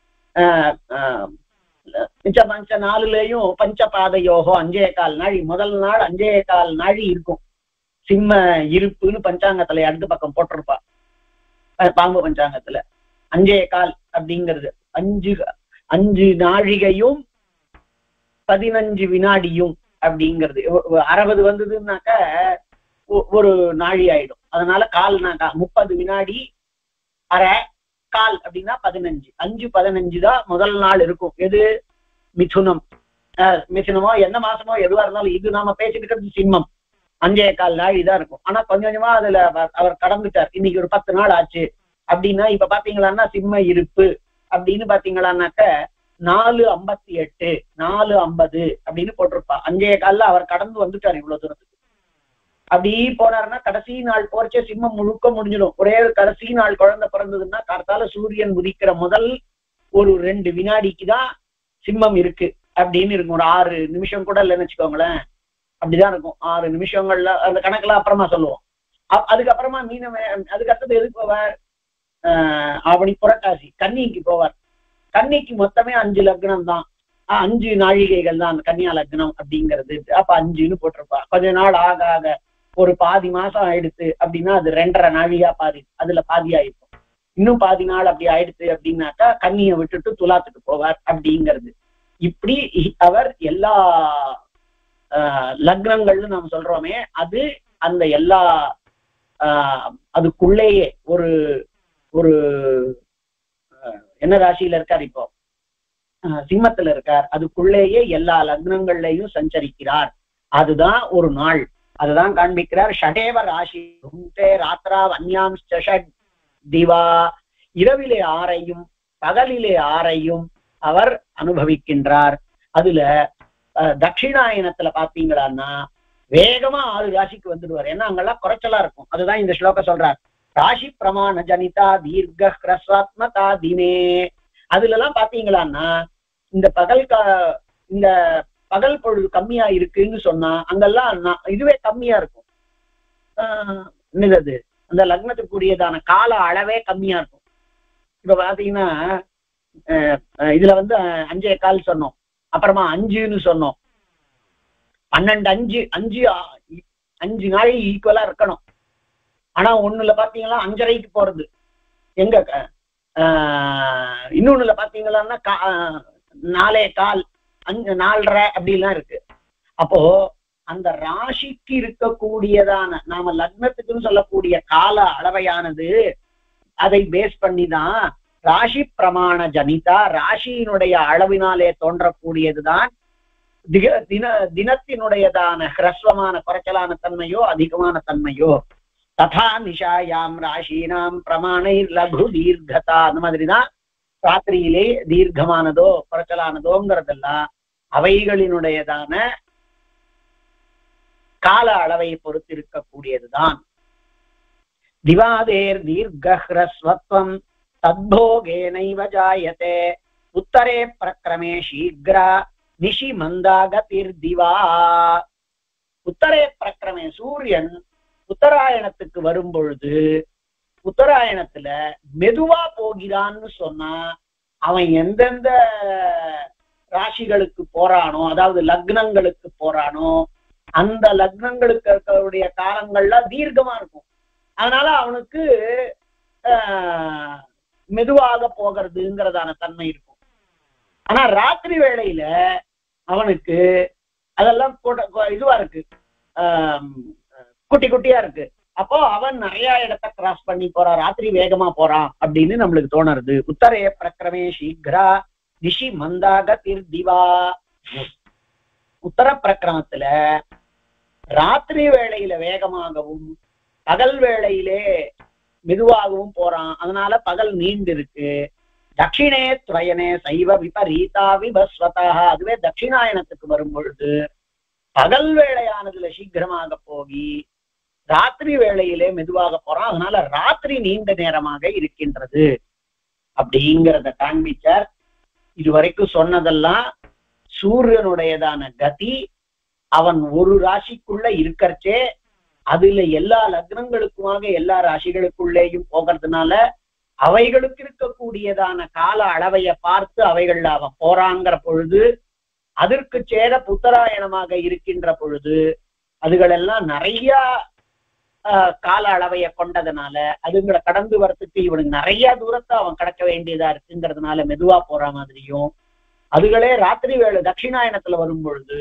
மிச்ச பஞ்ச 4லேயும் பஞ்சபாதையோகோ 5.25 நாழி. முதல் நாள் 5.25 நாழி இருக்கும். சிம்ம இருப்புன்னு பஞ்சாங்கத்துல அடுத்த பக்கம் போட்டிருப்பா பாம்பு பஞ்சாங்கத்துல. 5.25 அப்படிங்கிறது 5 நாழிகையும் 15 வினாடியும் அப்படிங்கிறது. 60 வந்ததுன்னாக்க ஒரு நாழி ஆயிடும். அதனால கால்னாக்கா 30 வினாடி, அரை கால் அப்படின்னா 15. 5-15 தான் முதல் நாள் இருக்கும். எது மிதுனம், மிதுனமோ என்ன மாசமோ எதுவா இருந்தாலும் இது நாம பேசிக்கிட்டு சிம்மம் 5.25 நாழி தான் இருக்கும். ஆனா கொஞ்சம் கொஞ்சமா அதுல அவர் கடந்துட்டார். இன்னைக்கு ஒரு 10 நாள் ஆச்சு அப்படின்னா இப்ப பாத்தீங்களான்னா சிம்ம இருப்பு அப்படின்னு பாத்தீங்களான்னாக்க 4:58 4:50 அப்படின்னு போட்டிருப்பா. 5.25 அவர் கடந்து வந்துட்டார் இவ்வளவு தூரத்துக்கு. அப்படி போனாருன்னா கடைசி நாள் போறச்சே சிம்மம் முழுக்க முடிஞ்சிடும். ஒரே கடைசி நாள் குழந்தை பிறந்ததுன்னா கார்த்தால சூரியன் உதிக்கிற முதல் ஒரு 2 வினாடிக்கு தான் சிம்மம் இருக்கு அப்படின்னு இருக்கும். ஒரு 6 நிமிஷம் கூட இல்லைன்னு வச்சுக்கோங்களேன். அப்படிதான் இருக்கும். 6 நிமிஷங்கள்ல அந்த கணக்குல அப்புறமா சொல்லுவோம். அதுக்கப்புறமா அதுக்கு அடுத்தது எதுக்கு போவார்? ஆவணி புரட்டாசி கன்னிக்கு போவார். கன்னிக்கு மொத்தமே 5 லக்னம் தான், 5 நாழிகைகள் தான் அந்த கன்னியா லக்னம் அப்படிங்கிறது. அப்ப 5ன்னு போட்டிருப்பா. கொஞ்ச நாள் ஆக ஆக ஒரு பாதி மாசம் ஆயிடுத்து அப்படின்னா அது 2.5 நாழிகா பாதி, அதுல பாதி ஆயிடும். இன்னும் பாதி நாள் அப்படி ஆயிடுத்து அப்படின்னாக்கா கன்னியை விட்டுட்டு துலாத்துக்கு போவார் அப்படிங்கிறது. இப்படி அவர் எல்லா லக்னங்கள்னு நாம் சொல்றோமே அது அந்த எல்லா அதுக்குள்ளேயே ஒரு என்ன ராசியில இருக்கார் இப்போ, சிம்மத்துல இருக்கார், அதுக்குள்ளேயே எல்லா லக்னங்கள்லயும் சஞ்சரிக்கிறார். அதுதான் ஒரு நாள். அதுதான் காண்பிக்கிறார். ஷடேவ ராசி ராத்ரா வன்யாம் திவா, இரவிலே 6 பகலிலே 6 அவர் அனுபவிக்கின்றார். அதுல தட்சிணாயனத்துல பாத்தீங்களான்னா வேகமா 6 ராசிக்கு வந்துடுவார். ஏன்னா அங்கெல்லாம் குறைச்சலா இருக்கும். அதுதான் இந்த ஸ்லோகம் சொல்றார். ராசி பிரமாண ஜனிதா தீர்க்க ஹ்ரஸ்வாத்மகா தினே. அதுல எல்லாம் பாத்தீங்களான்னா இந்த பகல் பொழுது கம்மியா இருக்குன்னு சொன்னா அங்கெல்லாம் இதுவே கம்மியா இருக்கும். என்னது, அந்த லக்னத்துக்குரியதான கால அளவே கம்மியா இருக்கும். இப்ப பாத்தீங்கன்னா இதுல 5:15 சொன்னோம், அப்புறமா 5ன்னு சொன்னோம். 12 5 நாள் ஈக்குவலா இருக்கணும். ஆனா ஒண்ணுல பாத்தீங்கன்னா 5:30க்கு போறது, எங்க இன்னொன்னுல பாத்தீங்கன்னா 4:15 4:30 அப்படிலாம் இருக்கு. அப்போ அந்த ராசிக்கு இருக்கக்கூடியதான நாம லக்னத்துக்குன்னு சொல்லக்கூடிய கால அளவையானது அதை பேஸ் பண்ணிதான் ராசி பிரமாண ஜனிதா, ராசியினுடைய அளவினாலே தோன்றக்கூடியதுதான் தினத்தினுடையதான ஹ்ரஸ்வமான குறைச்சலான தன்மையோ அதிகமான தன்மையோ. ததா நிஷாயாம் ராசினாம் பிரமாணை லகு தீர்க்கதா, அந்த மாதிரிதான் ராத்திரியிலே தீர்க்கமானதோ குறைச்சலானதோங்கிறதெல்லாம் அவைகளினுடையதான கால அளவை பொறுத்து இருக்கக்கூடியதுதான். திவாதேர் தீர்க்கஹ்ரஸ்வத்வம் தத்போகேனைவ ஜாயதே உத்தரே பிரக்ரமே சீக்ரா நிஷி மந்தாகதிர் திவா. உத்தரே பிரக்ரமே, சூரியன் உத்தராயணத்துக்கு வரும் பொழுது உத்தராயணத்துல மெதுவா போகிறான்னு சொன்னா அவன் எந்தெந்த ராசிகளுக்கு போறானோ, அதாவது லக்னங்களுக்கு போறானோ, அந்த லக்னங்களுக்கு இருக்கக்கூடிய காலங்கள்ல தீர்க்கமா இருக்கும். அதனால அவனுக்கு மெதுவாக போகிறதுங்கிறதான தன்மை இருக்கும். ஆனா ராத்திரி வேளையில அவனுக்கு அதெல்லாம் இதுவா இருக்கு, குட்டி குட்டியா இருக்கு. அப்போ அவன் நிறைய இடத்த கிராஸ் பண்ணி போறான், ராத்திரி வேகமா போறான் அப்படின்னு நம்மளுக்கு தோணுறது. உத்தரே பிரக்ரமே சீக்ரா நிஷி மந்தாக திவா. உத்தர பிரக்கிரமத்துல ராத்திரி வேளையில வேகமாகவும் பகல் வேளையிலே மெதுவாகவும் போறான். அதனால பகல் நீண்டு இருக்கு. தட்சிணே துவயனே சைவ விபரீதா விபஸ்வதாக, அதுவே தட்சிணாயனத்துக்கு வரும் பொழுது பகல் வேளையானதுல சீக்கிரமாக போகி ராத்திரி வேளையிலே மெதுவாக போறான். அதனால ராத்திரி நீண்ட நேரமாக இருக்கின்றது அப்படிங்கிறத காண்பிச்சார். இதுவரைக்கும் சொன்னதெல்லாம் சூரியனுடையதான கதி. அவன் ஒரு ராசிக்குள்ள இருக்கறச்சே அதுல எல்லா லக்னங்களுக்குமாக எல்லா ராசிகளுக்குள்ளேயும் போகிறதுனால அவைகளுக்கு இருக்கக்கூடியதான கால அளவைய பார்த்து அவைகள்ல அவன் போறாங்கிற பொழுது, அதற்கு சேர புத்தராயணமாக இருக்கின்ற பொழுது அதுகளெல்லாம் நிறைய கால அளவைய கொண்டதுனால அதுங்களை கடந்து வரத்துக்கு இவனுக்கு நிறைய தூரத்தை அவன் கடக்க வேண்டியதா இருக்குங்கிறதுனால மெதுவா போற மாதிரியும், அதுகளே ராத்திரி வேளை தட்சிணாயனத்துல வரும் பொழுது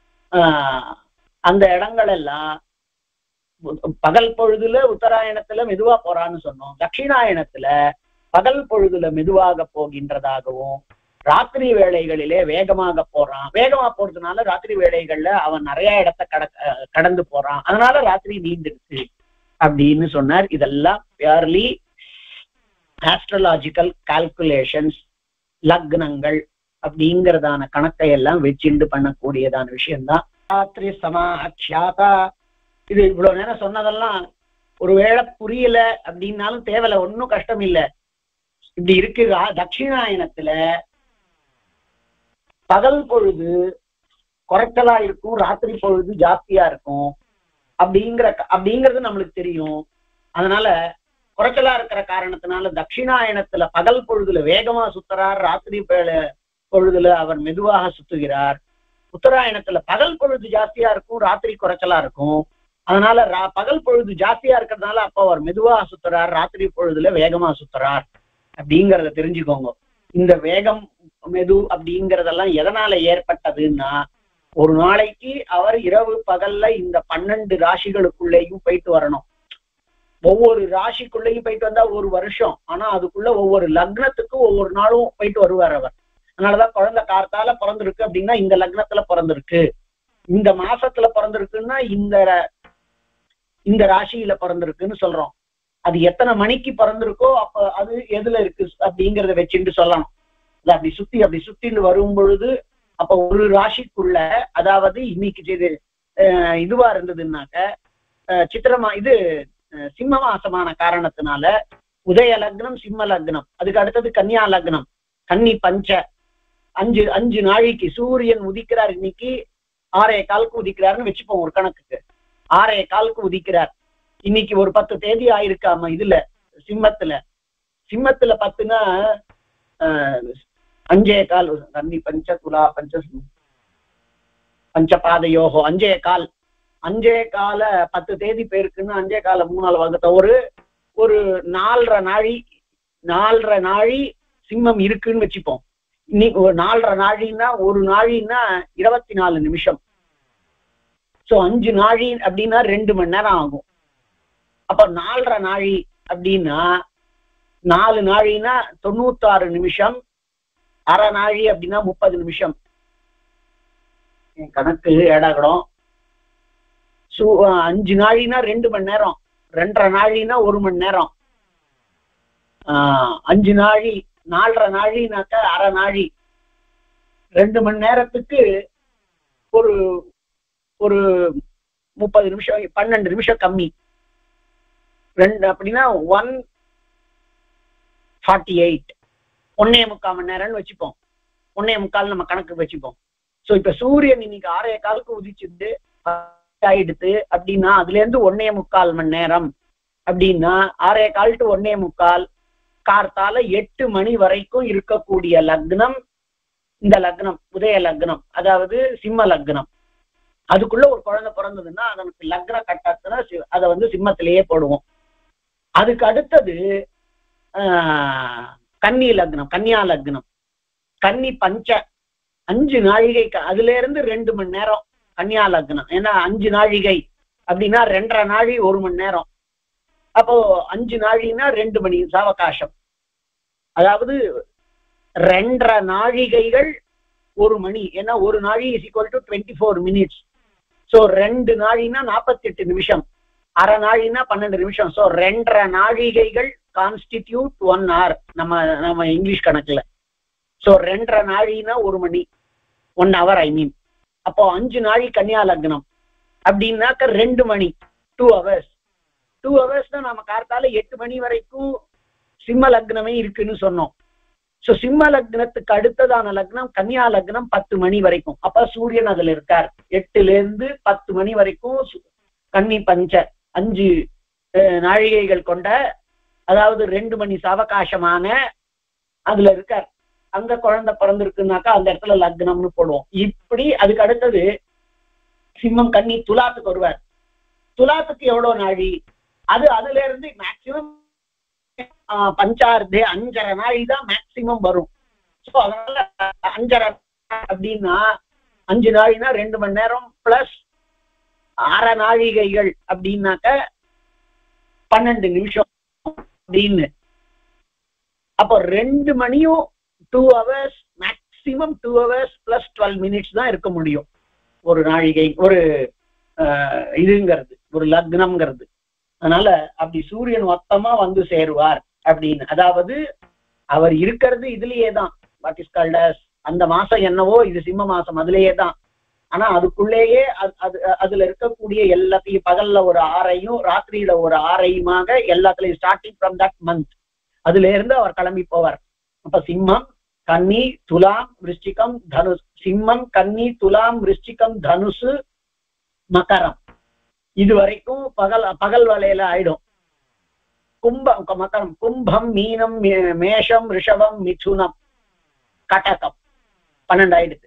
அந்த இடங்கள் எல்லாம் பகல் பொழுதுல உத்தராயணத்துல மெதுவா போறான்னு சொன்னோம், தட்சிணாயனத்துல பகல் பொழுதுல மெதுவாக போகின்றதாகவும், ராத்திரி வேளைகளிலே வேகமாக போறான். வேகமா போறதுனால ராத்திரி வேளைகள்ல அவன் நிறைய இடத்த கடந்து போறான். அதனால ராத்திரி நீண்டிருக்கு அப்படின்னு சொன்னார். இதெல்லாம் பியர்லி ஆஸ்ட்ரோலாஜிக்கல் கால்குலேஷன்ஸ், லக்னங்கள் அப்படிங்கிறதான கணக்கை எல்லாம் வச்சுண்டு பண்ணக்கூடியதான விஷயம்தான். ராத்திரி சமாக்ஷாதா. இது இவ்வளவு நேரம் சொன்னதெல்லாம் ஒருவேளை புரியல அப்படின்னாலும் தேவையில்ல, ஒன்னும் கஷ்டம் இல்லை. இப்படி இருக்கு. தட்சிணாயனத்துல பகல் பொழுது குறைச்சலா இருக்கும், ராத்திரி பொழுது ஜாஸ்தியா இருக்கும் அப்படிங்கிறது நம்மளுக்கு தெரியும். அதனால குறைச்சலா இருக்கிற காரணத்தினால தட்சிணாயனத்துல பகல் பொழுதுல வேகமா சுத்துறார், ராத்திரி பொழுதுல அவர் மெதுவாக சுத்துகிறார். உத்தராயணத்துல பகல் பொழுது ஜாஸ்தியா இருக்கும், ராத்திரி குறைச்சலா இருக்கும். அதனால பகல் பொழுது ஜாஸ்தியா இருக்கிறதுனால அப்ப அவர் மெதுவாக சுத்துறார், ராத்திரி பொழுதுல வேகமா சுத்துறார் அப்படிங்கிறத தெரிஞ்சுக்கோங்க. இந்த வேகம் மெது அப்படிங்கிறதெல்லாம் எதனால ஏற்பட்டதுன்னா, ஒரு நாளைக்கு அவர் இரவு பகல்ல இந்த 12 ராசிகளுக்குள்ளேயும் போயிட்டு வரணும். ஒவ்வொரு ராசிக்குள்ளேயும் போயிட்டு வந்தா ஒரு வருஷம், ஆனா அதுக்குள்ள ஒவ்வொரு லக்னத்துக்கும் ஒவ்வொரு நாளும் போயிட்டு வருவார் அவர். அதனாலதான் குழந்தை கார்த்தால பிறந்திருக்கு அப்படின்னா இந்த லக்னத்துல பிறந்திருக்கு, இந்த மாசத்துல பிறந்திருக்குன்னா இந்த ராசியில பிறந்திருக்குன்னு சொல்றோம். அது எத்தனை மணிக்கு பிறந்திருக்கோ அப்ப அது எதுல இருக்கு அப்படிங்கிறத வச்சுட்டு சொல்லணும். அப்படி சுத்தின்னு வரும் பொழுது அப்ப ஒரு ராசிக்குள்ள, அதாவது இன்னைக்கு இதுவா இருந்ததுன்னாக்க சித்திரமா இது சிம்ம மாசமான காரணத்தினால உதய லக்னம் சிம்ம லக்னம், அதுக்கு அடுத்தது கன்னியா லக்னம், கன்னி பஞ்ச, 5 நாளைக்கு சூரியன் உதிக்கிறார். இன்னைக்கு 6:15 உதிக்கிறாருன்னு வச்சுப்போம் ஒரு கணக்குக்கு. 6:15 உதிக்கிறார். இன்னைக்கு ஒரு 10 தேதி ஆயிருக்காம இதுல சிம்மத்துல 10ன்னா 5:15 கன்னி பஞ்ச துலா பஞ்சபாதையோகோ 5:15 10 தேதி பேருக்குன்னு 5:15 3 வகுத்த ஒரு 4.5 நாழி சிம்மம் இருக்குன்னு வச்சுப்போம். இன்னைக்கு ஒரு 4.5 நாழின்னா ஒரு நாழின்னா 24 நிமிஷம். சோ 5 நாழி அப்படின்னா 2 மணி நேரம் ஆகும். அப்ப 4.5 நாழி அப்படின்னா 4 நாழின்னா 96 நிமிஷம், அரை நாழி அப்படின்னா 30 நிமிஷம். கணக்கு ஏடாகடும். 5 நாழினா 2 மணி நேரம், 2.5 நாழினா 1 மணி நேரம், 5 நாழி 4.5 நாழினாக்க அரை நாழி, 2 மணி நேரத்துக்கு ஒரு 30 நிமிஷம், 12 நிமிஷம் கம்மி. 2 அப்படின்னா 1:48, 1.25 மணி நேரம்னு வச்சுப்போம். 1.25 நம்ம கணக்கு வச்சுப்போம். சோ இப்ப சூரியன் இன்னைக்கு 6:15 உதிச்சுட்டு ஆயிடுத்து அப்படின்னா அதுல இருந்து 1.25 மணி நேரம் அப்படின்னா 6:15 to 1.25 கார்த்தால 8 மணி வரைக்கும் இருக்கக்கூடிய லக்னம் இந்த லக்னம் உதய லக்னம், அதாவது சிம்ம லக்னம். அதுக்குள்ள ஒரு குழந்தை பிறந்ததுன்னா அதற்கு லக்ன கட்டத்துல அதை சிம்மத்திலேயே போடுவோம். அதுக்கு அடுத்தது கன்னி லக்னம், கன்னியா லக்னம், கன்னி பஞ்ச 5 நாழிகை, அதுல இருந்து 2 மணி நேரம் கன்னியா லக்னம். ஏன்னா 5 நாழிகை அப்படின்னா 2.5 நாழி 1 மணி நேரம். அப்போ 5 நாழின்னா 2 மணி சாவகாசம், அதாவது 2.5 நாழிகைகள் 1 மணி. ஏன்னா ஒரு நாழி is equal to 24 minutes. So 2 நாழினா 48 நிமிஷம், அரை நாழினா 12 நிமிஷம். சோ 2.5 நாழிகைகள் கான்ஸ்டிடியூட் 1 hour நம்ம இங்கிலீஷ் கணக்குல. சோ 2.5 நாழினா 1 மணி, 1 hour ஐ மீன். அப்போ 5 நாழி கன்னியா லக்னம் அப்படின்னாக்க 2 மணி, 2 hours. 2 hours தான் நம்ம கார்த்தால 8 மணி வரைக்கும் சிம்ம லக்னமே இருக்குன்னு சொன்னோம். சோ சிம்ம லக்னத்துக்கு அடுத்ததான லக்னம் கன்னியா லக்னம் 10 மணி வரைக்கும். அப்ப சூரியன் அதுல இருக்கார். 8ல இருந்து 10 மணி வரைக்கும் கன்னி பஞ்ச 5 நாழிகைகள் கொண்ட, அதாவது 2 மணி சாவகாசமான அதுல இருக்கார். அங்க குழந்தை பிறந்திருக்குனாக்கா அந்த இடத்துல லக்னம்னு போடுவோம். இப்படி அதுக்கு அடுத்தது சிம்மம் கன்னி துலாத்துக்கு வருவார். துலாத்துக்கு எவ்வளவு நாழி, அதுல இருந்து மேக்சிமம் பஞ்சார்த்தே 5.5 நாழி தான் மேக்சிமம் வரும். சோ அதனால 5.5 அப்படின்னா 5 நாழினா 2 மணி நேரம் பிளஸ் அரை நாழிகைகள் அப்படின்னாக்க 12 நிமிஷம் அப்படின்னு. அப்போ 2 மணியும் 2 hours, maximum 2 hours plus 12 minutes தான் இருக்க முடியும் ஒரு நாழிகை, ஒரு இதுங்கிறது, ஒரு லக்னம்ங்கிறது. அதனால அப்படி சூரியன் மொத்தமா வந்து சேருவார் அப்படின்னு. அதாவது அவர் இருக்கிறது இதுலயே தான், வாட் இஸ் கால்ட் அஸ், அந்த மாசம் என்னவோ இது சிம்ம மாசம் அதுலயே தான். ஆனா அதுக்குள்ளேயே அதுல இருக்கக்கூடிய எல்லாத்தையும் பகல்ல ஒரு 6 ராத்திரியில ஒரு 6 எல்லாத்துலயும் ஸ்டார்டிங் ஃப்ரம் தட் மந்த் அதுல இருந்து அவர் கிளம்பி போவார். அப்ப சிம்மம் கன்னி துலாம் விருச்சிகம் தனுஷ், சிம்மம் கன்னி துலாம் விருச்சிகம் தனுசு மகரம், இது வரைக்கும் பகல் வேலையில ஆயிடும். மகரம் கும்பம் மீனம் மேஷம் ரிஷபம் மிதுனம் கடகம் 12 ஆயிடுது,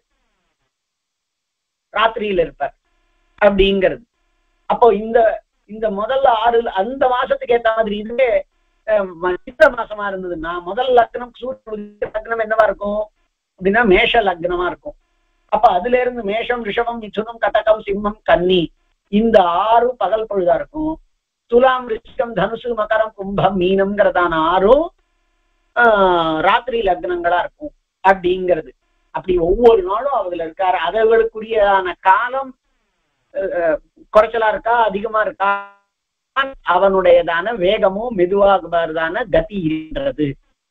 ராத்திரியில இருப்பார் அப்படிங்கிறது. அப்போ இந்த முதல்ல 6 அந்த மாசத்துக்கு ஏத்த மாதிரி இதுவே சித்திர மாசமா இருந்ததுன்னா முதல் லக்னம் சூரியன் லக்னம் என்னவா இருக்கும் அப்படின்னா மேஷ லக்னமா இருக்கும். அப்ப அதுல இருந்து மேஷம் ரிஷபம் மிதுனம் கடகம் சிம்மம் கன்னி இந்த 6 பகல் பொழுதா இருக்கும். துலாம், விருச்சிகம், தனுசு, மகரம், கும்பம், மீனம்ங்கிறதான 6ம் ராத்திரி லக்னங்களா இருக்கும் அப்படிங்கிறது. அப்படி ஒவ்வொரு நாளும் அவதுல இருக்காரு. அவர்களுக்குரியதான காலம் குறைச்சலா இருக்கா அதிகமா இருக்கா, அவனுடையதான வேகமும் மெதுவாகதான கதி இருக்கின்றது.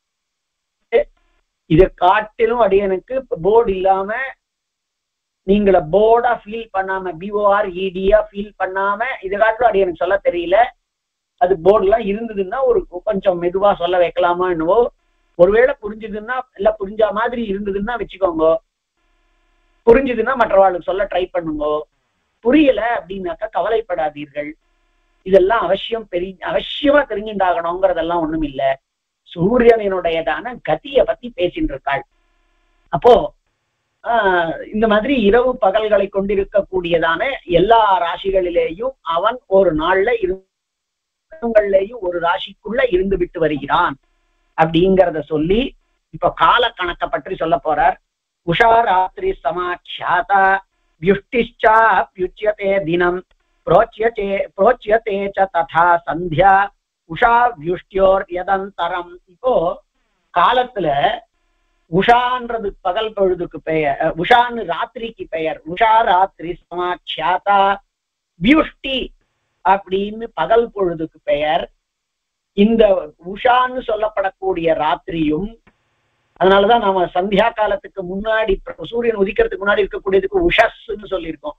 இதை காட்டிலும் அடியனுக்கு போர்டு இல்லாம நீங்கள போர்டா ஃபீல் பண்ணாம, BOREDA ஃபீல் பண்ணாம இதை காட்டிலும் அடியனுக்கு சொல்ல தெரியல. அது போர்டு எல்லாம் இருந்ததுன்னா ஒரு கொஞ்சம் மெதுவா சொல்ல வைக்கலாமா என்னவோ. ஒருவேளை புரிஞ்சுதுன்னா, இல்ல புரிஞ்ச மாதிரி இருந்ததுன்னா வச்சுக்கோங்க, புரிஞ்சுதுன்னா மற்றவாளுக்கு சொல்ல ட்ரை பண்ணுங்க. புரியல அப்படின்னாக்கா கவலைப்படாதீர்கள். இதெல்லாம் அவசியமா தெரிஞ்சுட்டாகணுங்கிறதெல்லாம் ஒண்ணும் இல்ல. சூரியனுடையதான கதியை பத்தி பேசிட்டு இருக்காள். அப்போ இந்த மாதிரி இரவு பகல்களை கொண்டிருக்கக்கூடியதான எல்லா ராசிகளிலேயும் அவன் ஒரு நாள்ல ஒரு ராசிக்குள்ள இருந்து விட்டு வருகிறான் அப்படிங்கிறத சொல்லி இப்ப கால கணக்க பற்றி சொல்ல போறார். உஷா ராத்திரி சமாட்சாதா வியுஷ்டிஷ்சா ப்யுச்யதே தினம் புரோச்யதே ச ததா சந்தியா உஷா வியுஷ்டியோர் யதந்தரம். இப்போ காலத்துல உஷான்றது பகல் பொழுதுக்கு பெயர், உஷான்னு ராத்திரிக்கு பெயர். உஷா ராத்திரி சமாட்சாதா வியுஷ்டி அப்படின்னு பகல் பொழுதுக்கு பெயர். இந்த உஷான்னு சொல்லப்படக்கூடிய ராத்திரியும், அதனாலதான் நாம சந்தியா காலத்துக்கு முன்னாடி சூரியன் உதிக்கிறதுக்கு முன்னாடி இருக்கக்கூடியதுக்கு உஷஸ்ன்னு சொல்லியிருக்கோம்.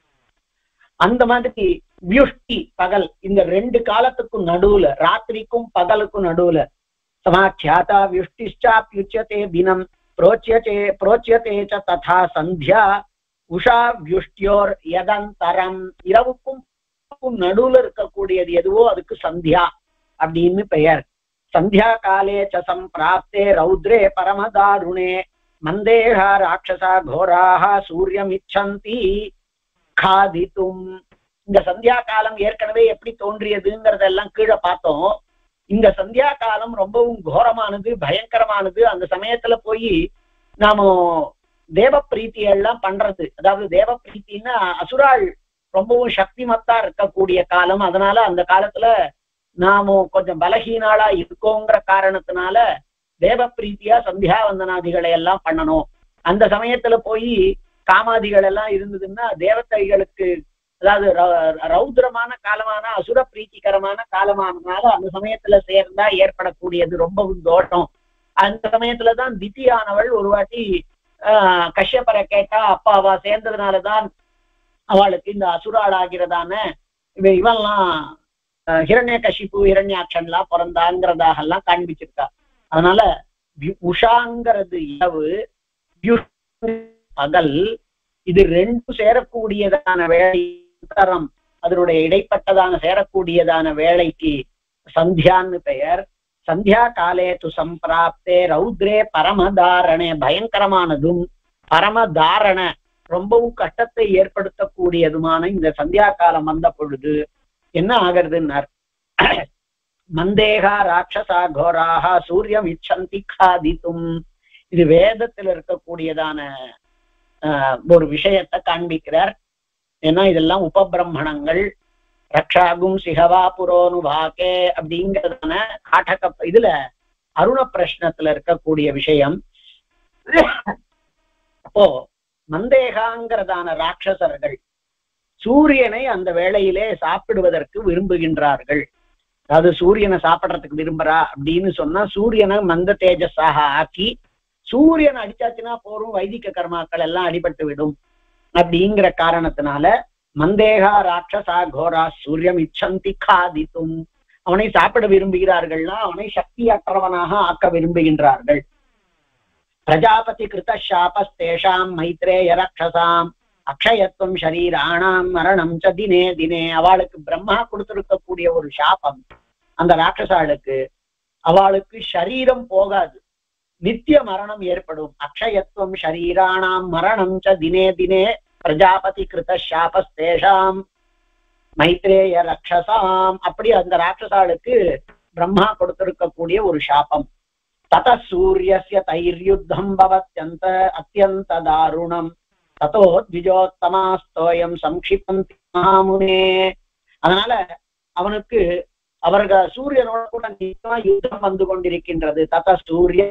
அந்த மாதிரி வியுஷ்டி பகல், இந்த 2 காலத்துக்கும் நடுவுல, ராத்திரிக்கும் பகலுக்கும் நடுவுல சமாட்சாதா வியுஷ்டிஷ்சா ப்யுச்யதே தினம் புரோச்யதே ச ததா சந்தியா உஷா வியுஷ்டியோர் யதந்தரம். இரவுக்கும் நடுவுல இருக்கக்கூடியது எதுவோ அதுக்கு சந்தியா அப்படின்னு பெயர். சந்தியா காலே ச சம்பிராப்தே ரௌத்ரே பரமதாருணே மந்தேஹா ராட்சசா கோராஹ சூரியம் இச்சந்தி காதித்தும். இந்த சந்தியா காலம் ஏற்கனவே எப்படி தோன்றியதுங்கிறதெல்லாம் கீழே பார்த்தோம். இந்த சந்தியா காலம் ரொம்பவும் கோரமானது, பயங்கரமானது. அந்த சமயத்துல போய் நாம தேவ பிரீத்தியெல்லாம் பண்றது, அதாவது தேவ பிரீத்தின்னா அசுராள் ரொம்பவும் சக்திமத்தா இருக்கக்கூடிய காலம். அதனால அந்த காலத்துல நாம கொஞ்சம் பலகீனாளா இருக்கோங்கிற காரணத்தினால தேவ பிரீத்தியா சந்தியா வந்தனாதிகளை எல்லாம் பண்ணணும். அந்த சமயத்துல போய் காமாதிகள் எல்லாம் இருந்ததுன்னா தேவதைகளுக்கு, அதாவது ரௌத்ரமான காலமான அசுர பிரீத்திகரமான காலமானதுனால அந்த சமயத்துல சேர்ந்தா ஏற்படக்கூடியது ரொம்பவும் தோஷம். அந்த சமயத்துலதான் தித்தியானவள் ஒரு வாட்டி கஷ்யப்பரை கேட்டா, அப்பா அவ சேர்ந்ததுனாலதான் அவளுக்கு இந்த அசுராள் ஆகிறதான இவெல்லாம் ஹிரண்ய கஷிப்பு ஹிரண்யாட்சன்லாம் பிறந்தாங்கிறதாக எல்லாம் காண்பிச்சிருக்கா. அதனால உஷாங்கிறது இரவு, பகல், இது 2 சேரக்கூடியதான வேலை தரம், அதனுடைய இடைப்பட்டதான சேரக்கூடியதான வேலைக்கு சந்தியான்னு பெயர். சந்தியா காலே து சம்பிராப்தே ரௌத்ரே பரமதாரணே, பயங்கரமானதும் பரமதாரண ரொம்பவும் கஷ்டத்தை ஏற்படுத்தக்கூடியதுமான இந்த சந்தியா காலம் வந்த பொழுது என்ன ஆகிறதுன்னார். மந்தேகா ராட்சசா கோராக சூரியம் இச்சந்தி காதித்தும். இது வேதத்தில் இருக்கக்கூடியதான ஒரு விஷயத்தை காண்பிக்கிறார். ஏன்னா இதெல்லாம் உபபிரம்மணங்கள். ரக்ஷாகும் சிகவா புரோனு பாகே அப்படிங்கிறதான காட்டக இதுல அருண பிரஷ்னத்துல இருக்கக்கூடிய விஷயம். அப்போ மந்தேகாங்கிறதான ராட்சசர்கள் சூரியனை அந்த வேளையிலே சாப்பிடுவதற்கு விரும்புகின்றார்கள். அதாவது சூரியனை சாப்பிடுறதுக்கு விரும்புறா அப்படின்னு சொன்னா சூரியனை மந்த தேஜஸாக ஆக்கி சூரியன் அடிச்சாச்சுன்னா போரும், வைதிக கர்மாக்கள் எல்லாம் அடிபட்டு விடும் அப்படிங்கிற காரணத்தினால மந்தேகா ராட்சசா கோரா சூரியம் இச்சந்தி காதித்தும், அவனை சாப்பிட விரும்புகிறார்கள்னா அவனை சக்தியற்றவனாக ஆக்க விரும்புகின்றார்கள். பிரஜாபதி கிருத சாபஸ்தேஷாம் மைத்ரேய ரக்ஷசாம் அக்ஷயத்துவம் ஷரீராணாம் மரணம் ச தினே தினே. அவளுக்கு பிரம்மா கொடுத்திருக்கக்கூடிய ஒரு சாபம். அந்த ராட்சசாளுக்கு அவளுக்கு ஷரீரம் போகாது, நித்திய மரணம் ஏற்படும். அக்ஷயத்துவம் ஷரீராணாம் மரணம் ச தினே தினே பிரஜாபதி கிருத சாபஸ்தேஷாம் மைத்ரேய ரக்ஷசாம். அப்படி அந்த ராட்சசாளுக்கு பிரம்மா கொடுத்திருக்கக்கூடிய ஒரு சாபம். தத சூரியஸ்ய தைர்யுத்தம் பவத்யந்த அத்யந்த தாருணம் ததோ த்விஜோத்தமாஸ்தோயம் சம்க்ஷிபந்தி மகாமுனே. அதனால அவனுக்கு அவர்கள் சூரியனோட கூட நிச்சயமா யுத்தம் வந்து கொண்டிருக்கின்றது. தத சூரிய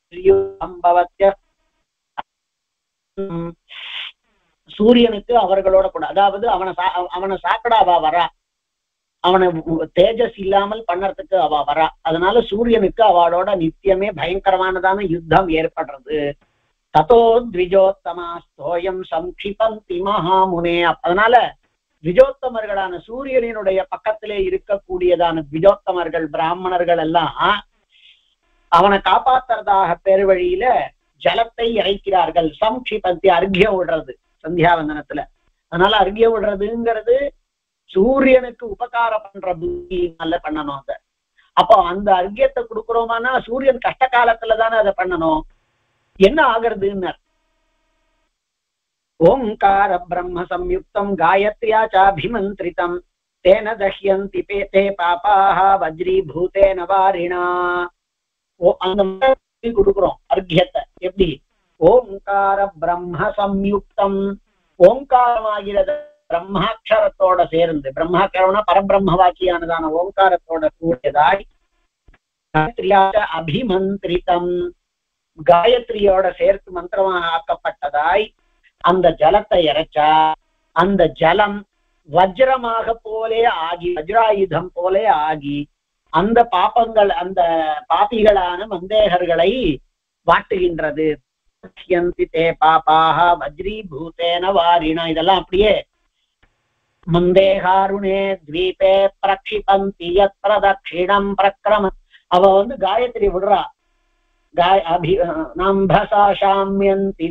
சூரியனுக்கு அவர்களோட கூட, அதாவது அவனை சாக்கடாவா வரா, அவனை தேஜஸ் இல்லாமல் பண்ணறதுக்கு அவ வரா. அதனால சூரியனுக்கு அவளோட நித்தியமே பயங்கரமானதான யுத்தம் ஏற்படுறது. ததோ த்விஜோத்தமாஸ்தோயம் சம்க்ஷிபந்தி மகாமுனே. அதனால த்விஜோத்தமர்களான சூரியனுடைய பக்கத்திலே இருக்கக்கூடியதான த்விஜோத்தமர்கள் பிராமணர்கள் எல்லாம் அவனை காப்பாத்துறதாக பேரு வழியில ஜலத்தை இறைக்கிறார்கள். சம்க்ஷிபந்தி அர்க்கியம் விடுறது சந்தியாவந்தனத்துல. அதனால அர்க்கியம் விடுறதுங்கிறது சூரியனுக்கு உபகாரம் பண்ற புத்தினால பண்ணணும். அத அப்போ அந்த அர்க்கியத்தை கொடுக்குறோமானா சூரியன் கஷ்ட காலத்துல தானே அதை பண்ணணும். என்ன ஆகிறதுன்னு ஓங்கார பிரம்ம சம்யுக்தம் காயத்ரியா சாபிமந்திரிதம் தேன தஹ்யந்தி தே பாபாஹ வஜ்ரீபூதேன வாரிணா. அந்த கொடுக்குறோம் அர்க்கியத்தை. எப்படி? ஓங்கார பிரம்ம சம்யுக்தம், ஓங்காரமாகிறது பிரம்மாட்சரத்தோட சேர்ந்து, பிரம்மாட்சரம்னா பரபிரம்ம வாக்கியானதான ஓங்காரத்தோட கூடியதாய் அபிமந்திரிதம், காயத்ரியோட சேர்த்து மந்திரமாக ஆக்கப்பட்டதாய் அந்த ஜலத்தை இறைச்சா அந்த ஜலம் வஜ்ரமாக போலே ஆகி, வஜ்ராயுதம் போலே ஆகி அந்த பாப்பங்கள், அந்த பாபிகளான மந்தேகர்களை வாட்டுகின்றது. தே பாபாஹ வஜ்ரீபூதேன வாரிணா. இதெல்லாம் அப்படியே மந்தேகாருணே த்வீபே பிரக்ஷிபந்தி யத் பிரதக்ஷிணம் பிரக்ரம. அவ காயத்ரி விடுறா. நம்பசாஷாம்யந்தி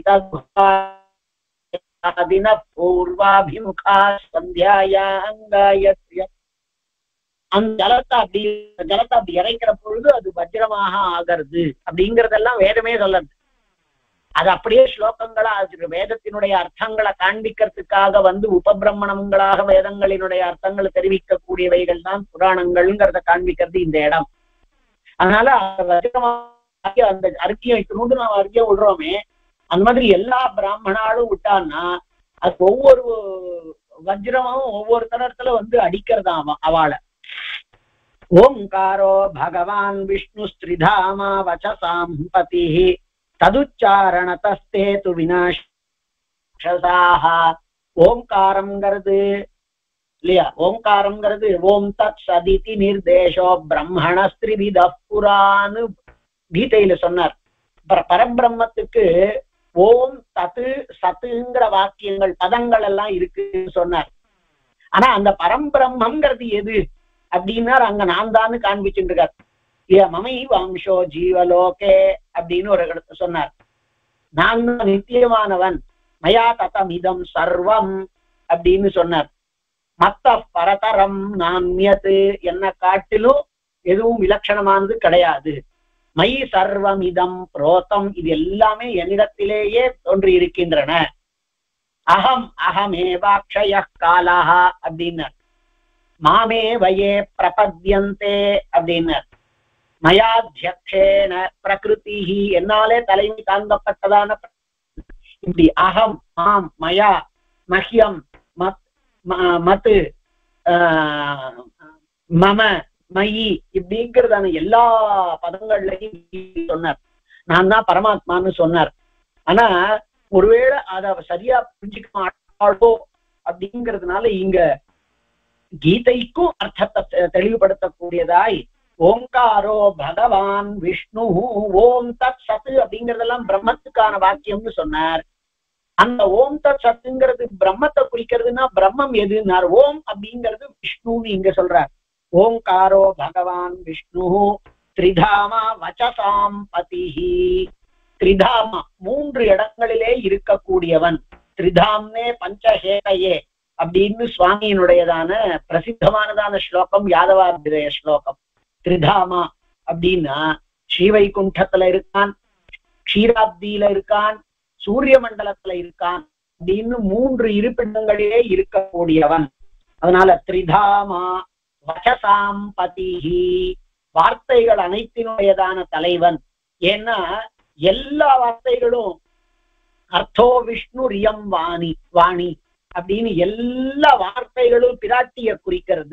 தத்வாதின பூர்வாபிமுகா சந்தியாயாங்காயத்ய. அந்த ஜலத்தை அப்படி இறைக்கிற பொழுது அது வஜ்ரமாக ஆகிறது அப்படிங்கறதெல்லாம் வேதமே சொல்லுது. அது அப்படியே ஸ்லோகங்களா வேதத்தினுடைய அர்த்தங்களை காண்பிக்கிறதுக்காக உபபிரமணங்களாக வேதங்களினுடைய அர்த்தங்களை தெரிவிக்கக்கூடியவைகள் தான் புராணங்கள்ங்கிறத காண்பிக்கிறது இந்த இடம். அதனால அந்த அர்க்கியம் இத்தினோடு நாம் அர்க்கியம் விடுறோமே, அந்த மாதிரி எல்லா பிராமணாலும் விட்டான்னா அது ஒவ்வொரு வஜ்ரமும் ஒவ்வொரு தரத்துல அடிக்கிறதாம் அவளை. ஓங்காரோ பகவான் விஷ்ணு ஸ்ரீதாமா வசசாம் பதி ததுச்சாரணதஸ்தே து விநாசசாஹ. ஓங்காரம்ங்கிறது இல்லையா, ஓங்காரம்ங்கிறது ஓம் தத் சதிதி நிர்தேசோ பிரம்மணஸ்திரிவித புரான்னு கீதையில சொன்னார். பரபிரம்மத்துக்கு ஓம் தத்து சத்துங்கிற வாக்கியங்கள் பதங்கள் எல்லாம் இருக்குன்னு சொன்னார். ஆனா அந்த பரம்பிரம்மங்கிறது எது அப்படின்னா அங்க நான் தான் காண்பிச்சுட்டு இருக்கார். மமை வம்சோ ஜீவலோகே அப்படின்னு ஒரு இடத்துல சொன்னார். நான் தான் நித்தியமானவன், மயா ததமிதம் சர்வம் அப்படின்னு சொன்னார். மத்த பரதரம் நான்யது, என்ன காட்டிலும் எதுவும் விலட்சணமானது கிடையாது. மை சர்வமிதம் புரோதம், இது எல்லாமே என்னிடத்திலேயே தோன்றி இருக்கின்றன. அகம் அகமேவாக்ஷய காலஹ அப்படின்னார். மாமே வயே பிரபத்யந்தே அப்படின்னார். மயாத்யக்ஷேன பிரகிருதி, என்னாலே தலைமை தாங்கப்பட்டதான இப்படி அகம் மாம் மயா மஹ்யம் மத்து மம மயி இப்படிங்கிறதான எல்லா பதங்கள்லையும் சொன்னார். நான் தான் பரமாத்மான்னு சொன்னார். ஆனா ஒருவேளை அத சரியா புரிஞ்சுக்க மாட்டாளோ அப்படிங்கிறதுனால இங்க கீதைக்கும் அர்த்தத்தை தெளிவுபடுத்தக்கூடியதாய் ஓங்காரோ பகவான் விஷ்ணு ஓம் தத் சத்து அப்படிங்கறதெல்லாம் பிரம்மத்துக்கான வாக்கியம்னு சொன்னார். அந்த ஓம் தத் சத்துங்கிறது பிரம்மத்தை குறிக்கிறதுனா பிரம்மம் எதுன்னார். ஓம் அப்படிங்கிறது விஷ்ணுன்னு இங்க சொல்றார். ஓங்காரோ பகவான் விஷ்ணு திரிதாமா வசசாம் பதிஹி. திரிதாமா மூன்று இடங்களிலே இருக்கக்கூடியவன். திரிதாம்னே பஞ்சஹேதையே அப்படின்னு சுவாமியினுடையதான பிரசித்தமானதான ஸ்லோகம் யாதவாபிதய ஸ்லோகம். திரிதாமா அப்படின்னா ஸ்ரீவைகுண்டத்துல இருக்கான், க்ஷீராப்தியில இருக்கான், சூரிய மண்டலத்துல இருக்கான் அப்படின்னு மூன்று இருப்பிடங்களிலே இருக்கக்கூடியவன். அதனால திரிதாமா வசசாம் பதிஹி, வார்த்தைகள் அனைத்தினுடையதான தலைவன். ஏன்னா எல்லா வார்த்தைகளும் அர்த்தோ விஷ்ணு ரியம் வாணி வாணி அப்படின்னு எல்லா வார்த்தைகளும் பிராட்டிய குறிக்கிறது.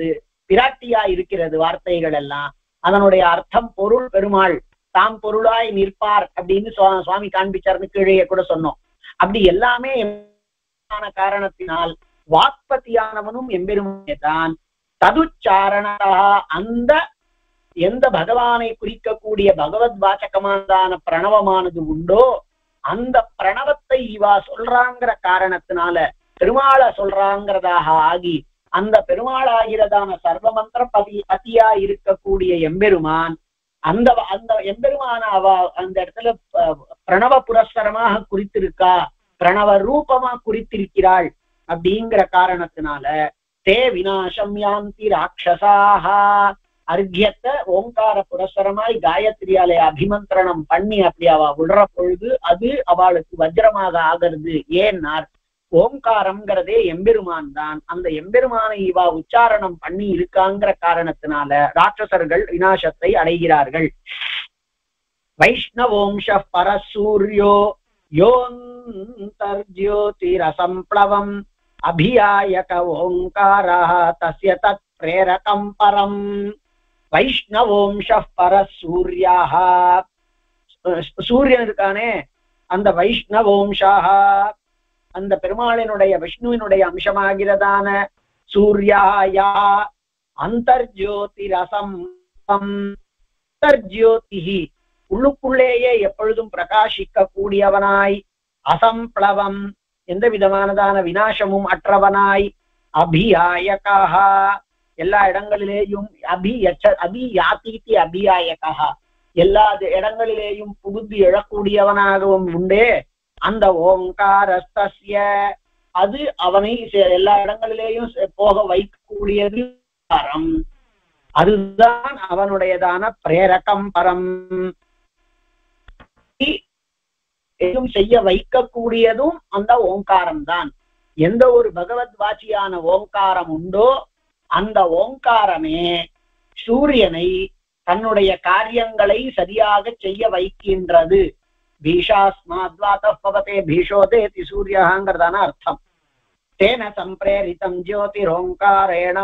பிராட்டியா இருக்கிறது வார்த்தைகள் எல்லாம். அதனுடைய அர்த்தம் பொருள் பெருமாள் தாம் பொருளாய் நிற்பார் அப்படின்னு சுவாமி காண்பிச்சார்னு கீழே கூட சொன்னோம். அப்படி எல்லாமே காரணத்தினால் வாக்பதியானவனும் எம்பெருமானே தான். ததுச்சாரணா அந்த எந்த பகவானை குறிக்கக்கூடிய பகவத் வாசகமான பிரணவமானது உண்டோ அந்த பிரணவத்தை இவா சொல்றாங்கிற காரணத்தினால பெருமாளை சொல்றாங்கிறதாக ஆகி அந்த பெருமாளாகிறதான சர்வமந்திர பதியா இருக்கக்கூடிய எம்பெருமான் அந்த அந்த எம்பெருமான அவ அந்த இடத்துல பிரணவ புரஸ்கரமாக குறித்திருக்கா, பிரணவ ரூபமா குறித்திருக்கிறாள். அப்படிங்கிற காரணத்தினால தே விநாசம் யாந்தி ராட்சசாக அர்க்கியத்தை ஓங்கார புரஸ்கரமாய் காயத்ரியாலே அபிமந்திரணம் பண்ணி அப்படி அவ விடுற பொழுது அது அவளுக்கு வஜ்ரமாக ஆகிறது. ஏன்னார் ஓங்காரம்ங்கிறதே எம்பெருமான் தான். அந்த எம்பெருமானை இவா உச்சாரணம் பண்ணி இருக்காங்கிற காரணத்தினால ராட்சசர்கள் விநாசத்தை அடைகிறார்கள். வைஷ்ணவோம்ஷ பரசூர்யோ யோந்தர்ஜ்யோதிரசம்ப்ளவம் அபியாயக ஓங்காரः தஸ்ய தத் பிரேரகம் பரம். வைஷ்ணவோம்ஷ பரசூர்யாः சூரியன் இருக்கானே அந்த வைஷ்ணவோம்ஷாக அந்த பெருமாளினுடைய விஷ்ணுவினுடைய அம்சமாகிறதான சூர்யாயா அந்தர்ஜோதிரசம் அந்தர்ஜோதிஹி உள்ளுக்குள்ளேயே எப்பொழுதும் பிரகாசிக்க கூடியவனாய், அசம்ப்ளவம் எந்த விதமானதான விநாசமும் அற்றவனாய், அபியாயகாக எல்லா இடங்களிலேயும் அபியாதீதி அபியாயகாக எல்லா இடங்களிலேயும் புகுந்து எழக்கூடியவனாகவும் உண்டே. அந்த ஓங்காரஸ்தஸ்ய அது அவனை எல்லா இடங்களிலேயும் போக வைக்கக்கூடியது பரம். அதுதான் அவனுடையதான பிரேரகம் பரம். செய்ய வைக்கக்கூடியதும் அந்த ஓங்காரம் தான். எந்த ஒரு பகவத் வாச்சியான ஓங்காரம் உண்டோ அந்த ஓங்காரமே சூரியனை தன்னுடைய காரியங்களை சரியாக செய்ய வைக்கின்றது. பீஷாஸ்மாத்வாதே பீஷோதேதி சூரியங்கிறதான அர்த்தம். தேன சம்பிரேரிதம் ஜோதிரோங்காரேண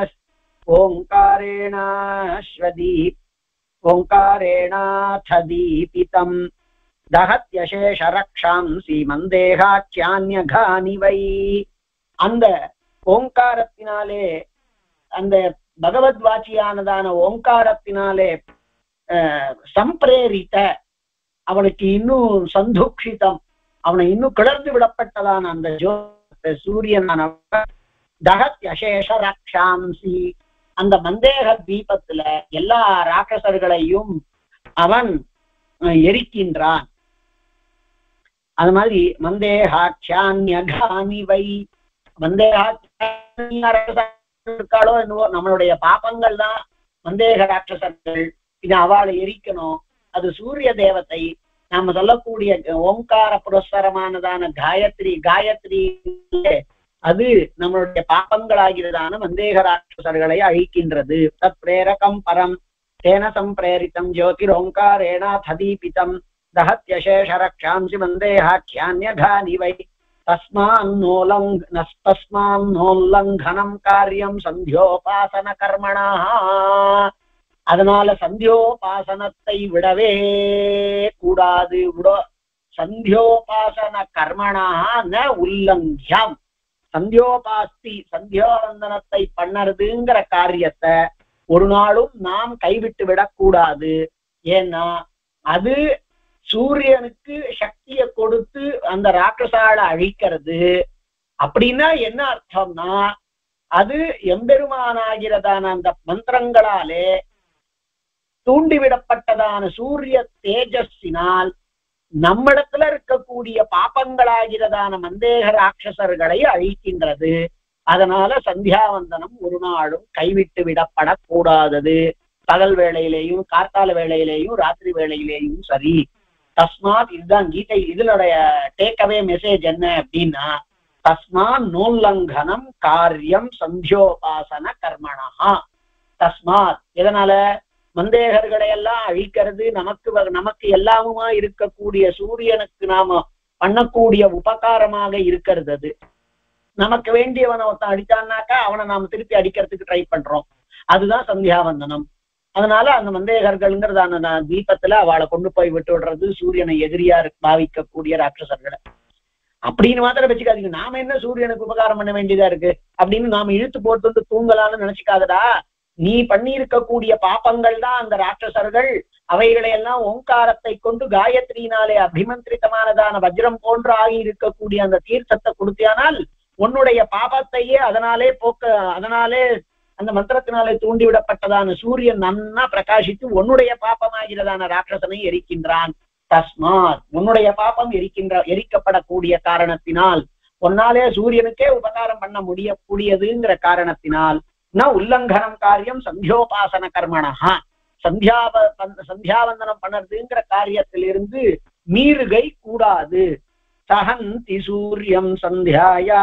ஓங்காரேணாதீபிதம் தஹத்யசேஷ ரக்ஷாம்சி மந்தேகாச்சான்யகானி வை. அந்த ஓங்காரத்தினாலே அந்த பகவத் வாச்சியானதான ஓங்காரத்தினாலே சம்பிரேரித்த அவனுக்கு இன்னும் சந்துக்ஷிதம் அவனை இன்னும் கிளர்ந்து விடப்பட்டதான அந்த சூரியனான தஹத்யசேஷ ரக்ஷாம்சி அந்த மந்தேக தீபத்துல எல்லா ராட்சசர்களையும் அவன் எரிக்கின்றான். அது மாதிரி மந்தேகாச்சான்யகானி வை மந்தேகாச்சாலோ என்னவோ நம்மளுடைய பாப்பங்கள் தான் மந்தேக ராட்சசர்கள். இது அவளை எரிக்கணும். அது சூரிய தேவத்தை நாம சொல்லக்கூடிய ஓங்கார புரஸ்கரமானதான காயத்ரி அது நம்மளுடைய பாப்பங்களாகிறதான மந்தேக ராட்சசர்களை அழிக்கின்றது. தத் பிரேரகம் பரம் தேன சம்பிரேரிதம் ஜோதிரோங்காரேணாதீபிதம் தஹத்யசேஷ ரக்ஷாம்சி மந்தேகாச்சான்யகானி வை தஸ்மான்னோல்லங்கனம் காரியம் சந்தியோபாசன கர்மணா. அதனால சந்தியோபாசனத்தை விடவே கூடாது. சந்தியோபாசன கர்மணா ந உல்லங்கியம். சந்தியோவந்தனத்தை பண்ணறதுங்கிற காரியத்தை ஒரு நாளும் நாம் கைவிட்டு விடக்கூடாது. ஏன்னா அது சூரியனுக்கு சக்தியை கொடுத்து அந்த ராட்சசால அழிக்கிறது. அப்படின்னா என்ன அர்த்தம்னா அது எம்பெருமானாகிறதான அந்த மந்திரங்களாலே தூண்டிவிடப்பட்டதான சூரிய தேஜஸினால் நம்மிடத்துல இருக்கக்கூடிய பாப்பங்களாகிறதான மந்தேக ராட்சசர்களை அழிக்கின்றது. அதனால சந்தியாவந்தனம் ஒரு நாளும் கைவிட்டு விடப்படக்கூடாதது. பகல் வேளையிலேயும் கார்த்தால வேளையிலேயும் ராத்திரி வேளையிலேயும் சரி. தஸ்மாத் இதுதான் கீதை இதனுடைய டேக்அவே மெசேஜ் என்ன அப்படின்னா தஸ்மாத் நோல்லங்கனம் காரியம் சந்தியோபாசன கர்மணா. தஸ்மாத் எதனால மந்தேகர்களை எல்லாம் அழிக்கிறது நமக்கு எல்லாமுமா இருக்கக்கூடிய சூரியனுக்கு நாம பண்ணக்கூடிய உபகாரமாக இருக்கிறது. அது நமக்கு வேண்டியவனை ஒருத்தன் அடிச்சான்னாக்கா அவனை நாம திருப்பி அடிக்கிறதுக்கு ட்ரை பண்றோம். அதுதான் சந்தியாவந்தனம். அதனால அந்த மந்தேகர்கள்ங்கிறதான தீபத்துல அவளை கொண்டு போய் விட்டு விடுறது சூரியனை எதிரியா பாவிக்கக்கூடிய ராட்சசர்களை. அப்படின்னு மாத்திரம் வச்சுக்காதீங்க. நாம என்ன சூரியனுக்கு உபகாரம் பண்ண வேண்டியதா இருக்கு அப்படின்னு நாம இழுத்து போட்டு தூங்கலான்னு நினைச்சுக்காதடா. நீ பண்ணி இருக்கக்கூடிய பாப்பங்கள் தான் அந்த ராட்சசர்கள். அவைகளை எல்லாம் ஓங்காரத்தை கொண்டு காயத்ரியினாலே அபிமந்திரித்தமானதான வஜ்ரம் போன்று ஆகி இருக்கக்கூடிய அந்த தீர்த்தத்தை கொடுத்தியானால் உன்னுடைய பாபத்தையே அதனாலே அந்த மந்திரத்தினாலே தூண்டிவிடப்பட்டதான சூரியன் நன்னா பிரகாசித்து உன்னுடைய பாப்பமாகிறதான ராட்சசனை எரிக்கின்றான். தஸ்மாத் உன்னுடைய பாப்பம் எரிக்கப்படக்கூடிய காரணத்தினால் ஒன்னாலே சூரியனுக்கே உபகாரம் பண்ண முடியக்கூடியதுங்கிற காரணத்தினால் உல்லங்கனம் காரியம் சந்தியோபாசன கர்மணா, சந்தியாவந்தனம் பண்ணறதுங்கிற காரியத்திலிருந்து மீறுகை கூடாது. சஹந்தி சூரியம் சந்தியாயா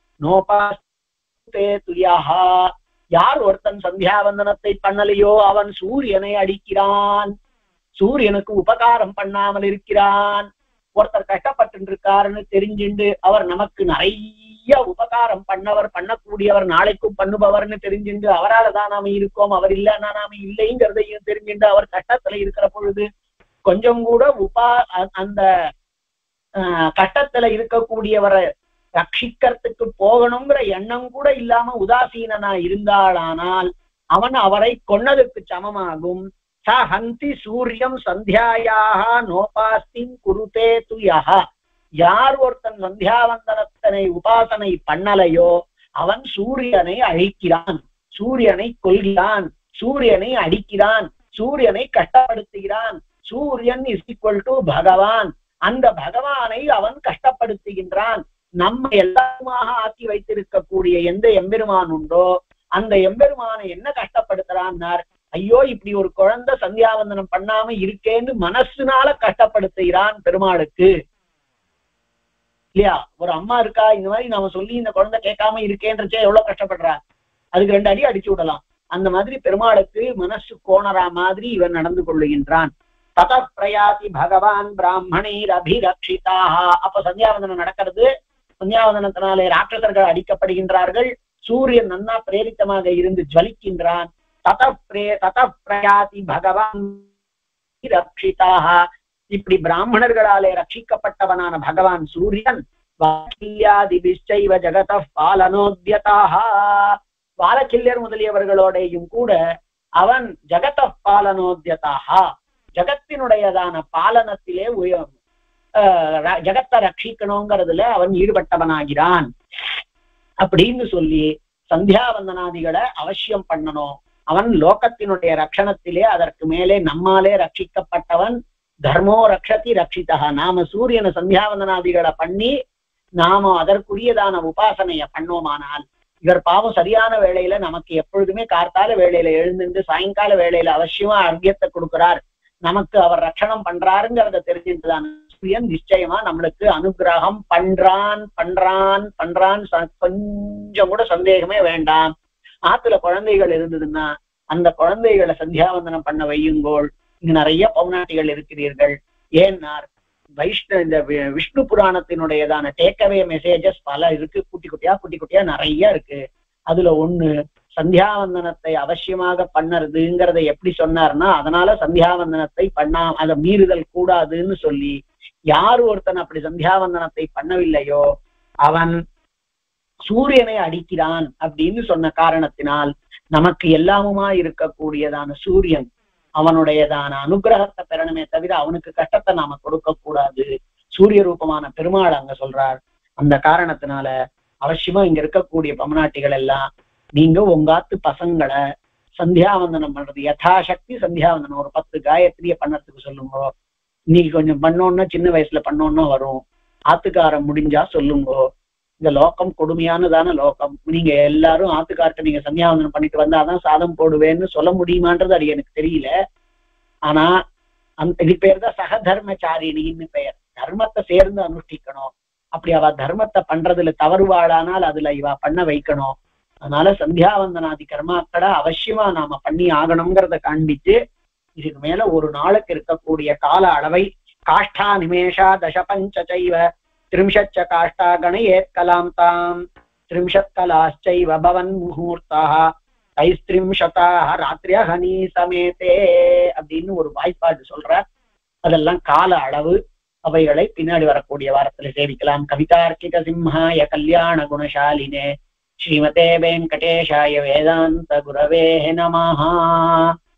நோபாஸ்தே துயஹா. யார் ஒருத்தன் சந்தியாவந்தனத்தை பண்ணலையோ அவன் சூரியனை அடிக்கிறான், சூரியனுக்கு உபகாரம் பண்ணாமல் இருக்கிறான். ஒருத்தர் கஷ்டப்பட்டு இருக்காருன்னு தெரிஞ்சுண்டு அவர் நமக்கு நிறைய உபகாரம் பண்ணக்கூடியவர் நாளைக்கும் பண்ணுபவர்னு தெரிஞ்சுண்டு அவரால்தான் நாம இருக்கோம், அவர் இல்லைன்னா நாம இல்லைங்கிறதையும் தெரிஞ்சுண்டு அவர் கஷ்டத்துல இருக்கிற பொழுது கொஞ்சம் கூட அந்த கஷ்டத்துல இருக்கக்கூடியவரை ரட்சிக்கிறதுக்கு போகணுங்கிற எண்ணம் கூட இல்லாம உதாசீனனா இருந்தாளானால் அவன் அவரை கொன்னதுக்கு சமமாகும். சஹந்தி சூரியம் சந்தியாயாக நோபாஸ்திம் குருதே துயஹ. யார் ஒருத்தன் சந்தியாவந்தனத்தனை உபாசனை பண்ணலையோ அவன் சூரியனை அழிக்கிறான், சூரியனை கொல்கிறான், சூரியனை அடிக்கிறான், சூரியனை கஷ்டப்படுத்துகிறான். சூரியன் இஸ் ஈக்வல் டு பகவான். அந்த பகவானை அவன் கஷ்டப்படுத்துகின்றான். நம்ம எல்லாருமாக ஆக்கி வைத்திருக்கக்கூடிய எந்த எம்பெருமான் உண்டோ அந்த எம்பெருமானை என்ன கஷ்டப்படுத்துறான்னார், ஐயோ இப்படி ஒரு குழந்தை சந்தியாவந்தனம் பண்ணாம இருக்கேன்னு மனசுனால கஷ்டப்படுத்துகிறான் பெருமாளுக்கு. இல்லையா? ஒரு அம்மா இருக்கா, இந்த மாதிரி நாம சொல்லி இந்த குழந்தை கேட்காம இருக்கேன்றச்சே எவ்வளவு கஷ்டப்படுறா, அதுக்கு 2 அடி அடிச்சு விடலாம். அந்த மாதிரி பெருமாளுக்கு மனசு கோணரா மாதிரி இவன் நடந்து கொள்ளுகின்றான். தத பிரயாதி பகவான் பிராமணீர் அபிரக்ஷிதாக. அப்ப சந்தியாவந்தனம் நடக்கிறது. சந்தியாவந்தனத்தினாலே ராட்சசர்கள் அடிக்கப்படுகின்றார்கள். சூரியன் நன்னா பிரேரித்தமாக இருந்து ஜலிக்கின்றான். தத பிரயாதி பகவான் ரக்ஷிதாக. இப்படி பிராமணர்களாலே ரட்சிக்கப்பட்டவனான பகவான் சூரியன் வாக்கில்யாதிபிஷ்சைவ ஜகத பாலனோத்யதாக. வாலக்கில்யர் முதலியவர்களோடையும் கூட அவன் ஜகத பாலனோத்யதாக, ஜகத்தினுடையதான பாலனத்திலே ஜகத்தை ரட்சிக்கணுங்கிறதுல அவன் ஈடுபட்டவனாகிறான் அப்படின்னு சொல்லி சந்தியாவந்தனாதிகளை அவசியம் பண்ணணும். அவன் லோகத்தினுடைய ரட்சணத்திலே அதற்கு மேலே நம்மாலே ரட்சிக்கப்பட்டவன். தர்மோ ரக்ஷதி ரட்சிதா. நாம சூரியனை சந்தியாவந்தனாதிகளை பண்ணி நாம அதற்குரியதான உபாசனைய பண்ணோமானால் இவர் பாவம் சரியான வேளையில நமக்கு எப்பொழுதுமே கார்த்தால வேளையில எழுந்து சாயங்கால வேளையில அவசியமா அர்க்கியத்தை கொடுக்கிறார், நமக்கு அவர் ரட்சணம் பண்றாருங்கிறத தெரிஞ்சுட்டுதான் சூரியன் நிச்சயமா நம்மளுக்கு அனுகிரகம் பண்றான் பண்றான் பண்றான். கொஞ்சம் கூட சந்தேகமே வேண்டாம். ஆத்துல குழந்தைகள் இருந்ததுன்னா அந்த குழந்தைகளை சந்தியாவந்தனம் பண்ண வையுங்கோள். இங்க நிறைய பௌனாட்டிகள் இருக்கிறீர்கள். ஏன்னார் இந்த விஷ்ணு புராணத்தினுடையதான டேக்அவே மெசேஜஸ் பல இருக்கு, குட்டி குட்டியா நிறைய இருக்கு. அதுல ஒண்ணு சந்தியாவந்தனத்தை அவசியமாக பண்ணறதுங்கிறத எப்படி சொன்னார்னா, அதனால சந்தியாவந்தனத்தை அதை மீறுதல் கூடாதுன்னு சொல்லி யார் ஒருத்தன் அப்படி சந்தியாவந்தனத்தை பண்ணவில்லையோ அவன் சூரியனை அடிக்கிறான் அப்படின்னு சொன்ன காரணத்தினால் நமக்கு எல்லாமுமா இருக்கக்கூடியதான சூரியன் அவனுடையதான அனுகிரகத்தை பெறணுமே தவிர அவனுக்கு கஷ்டத்தை நாம கொடுக்க கூடாது. சூரிய ரூபமான பெருமாள் அங்க சொல்றார். அந்த காரணத்தினால அவசியமா இங்க இருக்கக்கூடிய பமநாட்டிகள் எல்லாம் நீங்க உங்காத்து பசங்களை சந்தியாவந்தனம் பண்றது யதாசக்தி சந்தியாவந்தனம் ஒரு 10 காயத்ரிய பண்ணறதுக்கு சொல்லுங்க. இன்னைக்கு கொஞ்சம் பண்ணோன்னா சின்ன வயசுல பண்ணோன்னா வரும். ஆத்துக்காரம் முடிஞ்சா சொல்லுங்க. இந்த லோகம் கொடுமையானதான லோகம். நீங்க எல்லாரும் ஆத்துக்கார்ட்ட நீங்க சந்தியாவந்தனம் பண்ணிட்டு வந்தாதான் சாதம் போடுவேன்னு சொல்ல முடியுமான்றது அது எனக்கு தெரியல. ஆனா இது பேர் தான் சகதர்மச்சாரிணின்னு பெயர். தர்மத்தை சேர்ந்து அனுஷ்டிக்கணும். அப்படி அவ தர்மத்தை பண்றதுல தவறுவாளானால் அதுல இவ பண்ண வைக்கணும். அதனால சந்தியாவந்தனாதி கர்மாக்களை அவசியமா நாம பண்ணி ஆகணுங்கிறத காண்பித்து இதுக்கு மேல ஒரு நாளுக்கு இருக்கக்கூடிய கால அளவை காஷ்டா நிமேஷா தசபஞ்சைவ त्रिंशच्च काष्ठा गणयेत् कलां तां त्रिंशत् कलाश्चैव भवन् मुहूर्ताः தைஸ்திரிம்ஷதாக ராத்திரியஹனி சமேதே அப்படின்னு ஒரு வாய்ப்பாடு சொல்றார். அதெல்லாம் கால அளவு. அவைகளை பின்னாடி வரக்கூடிய வாரத்துல சேவிக்கலாம். கவிதார்க்கிக சிம்ஹாய கல்யாண குணசாலினே ஸ்ரீமதே வெங்கடேஷாய வேதாந்த குரவே நமஹ.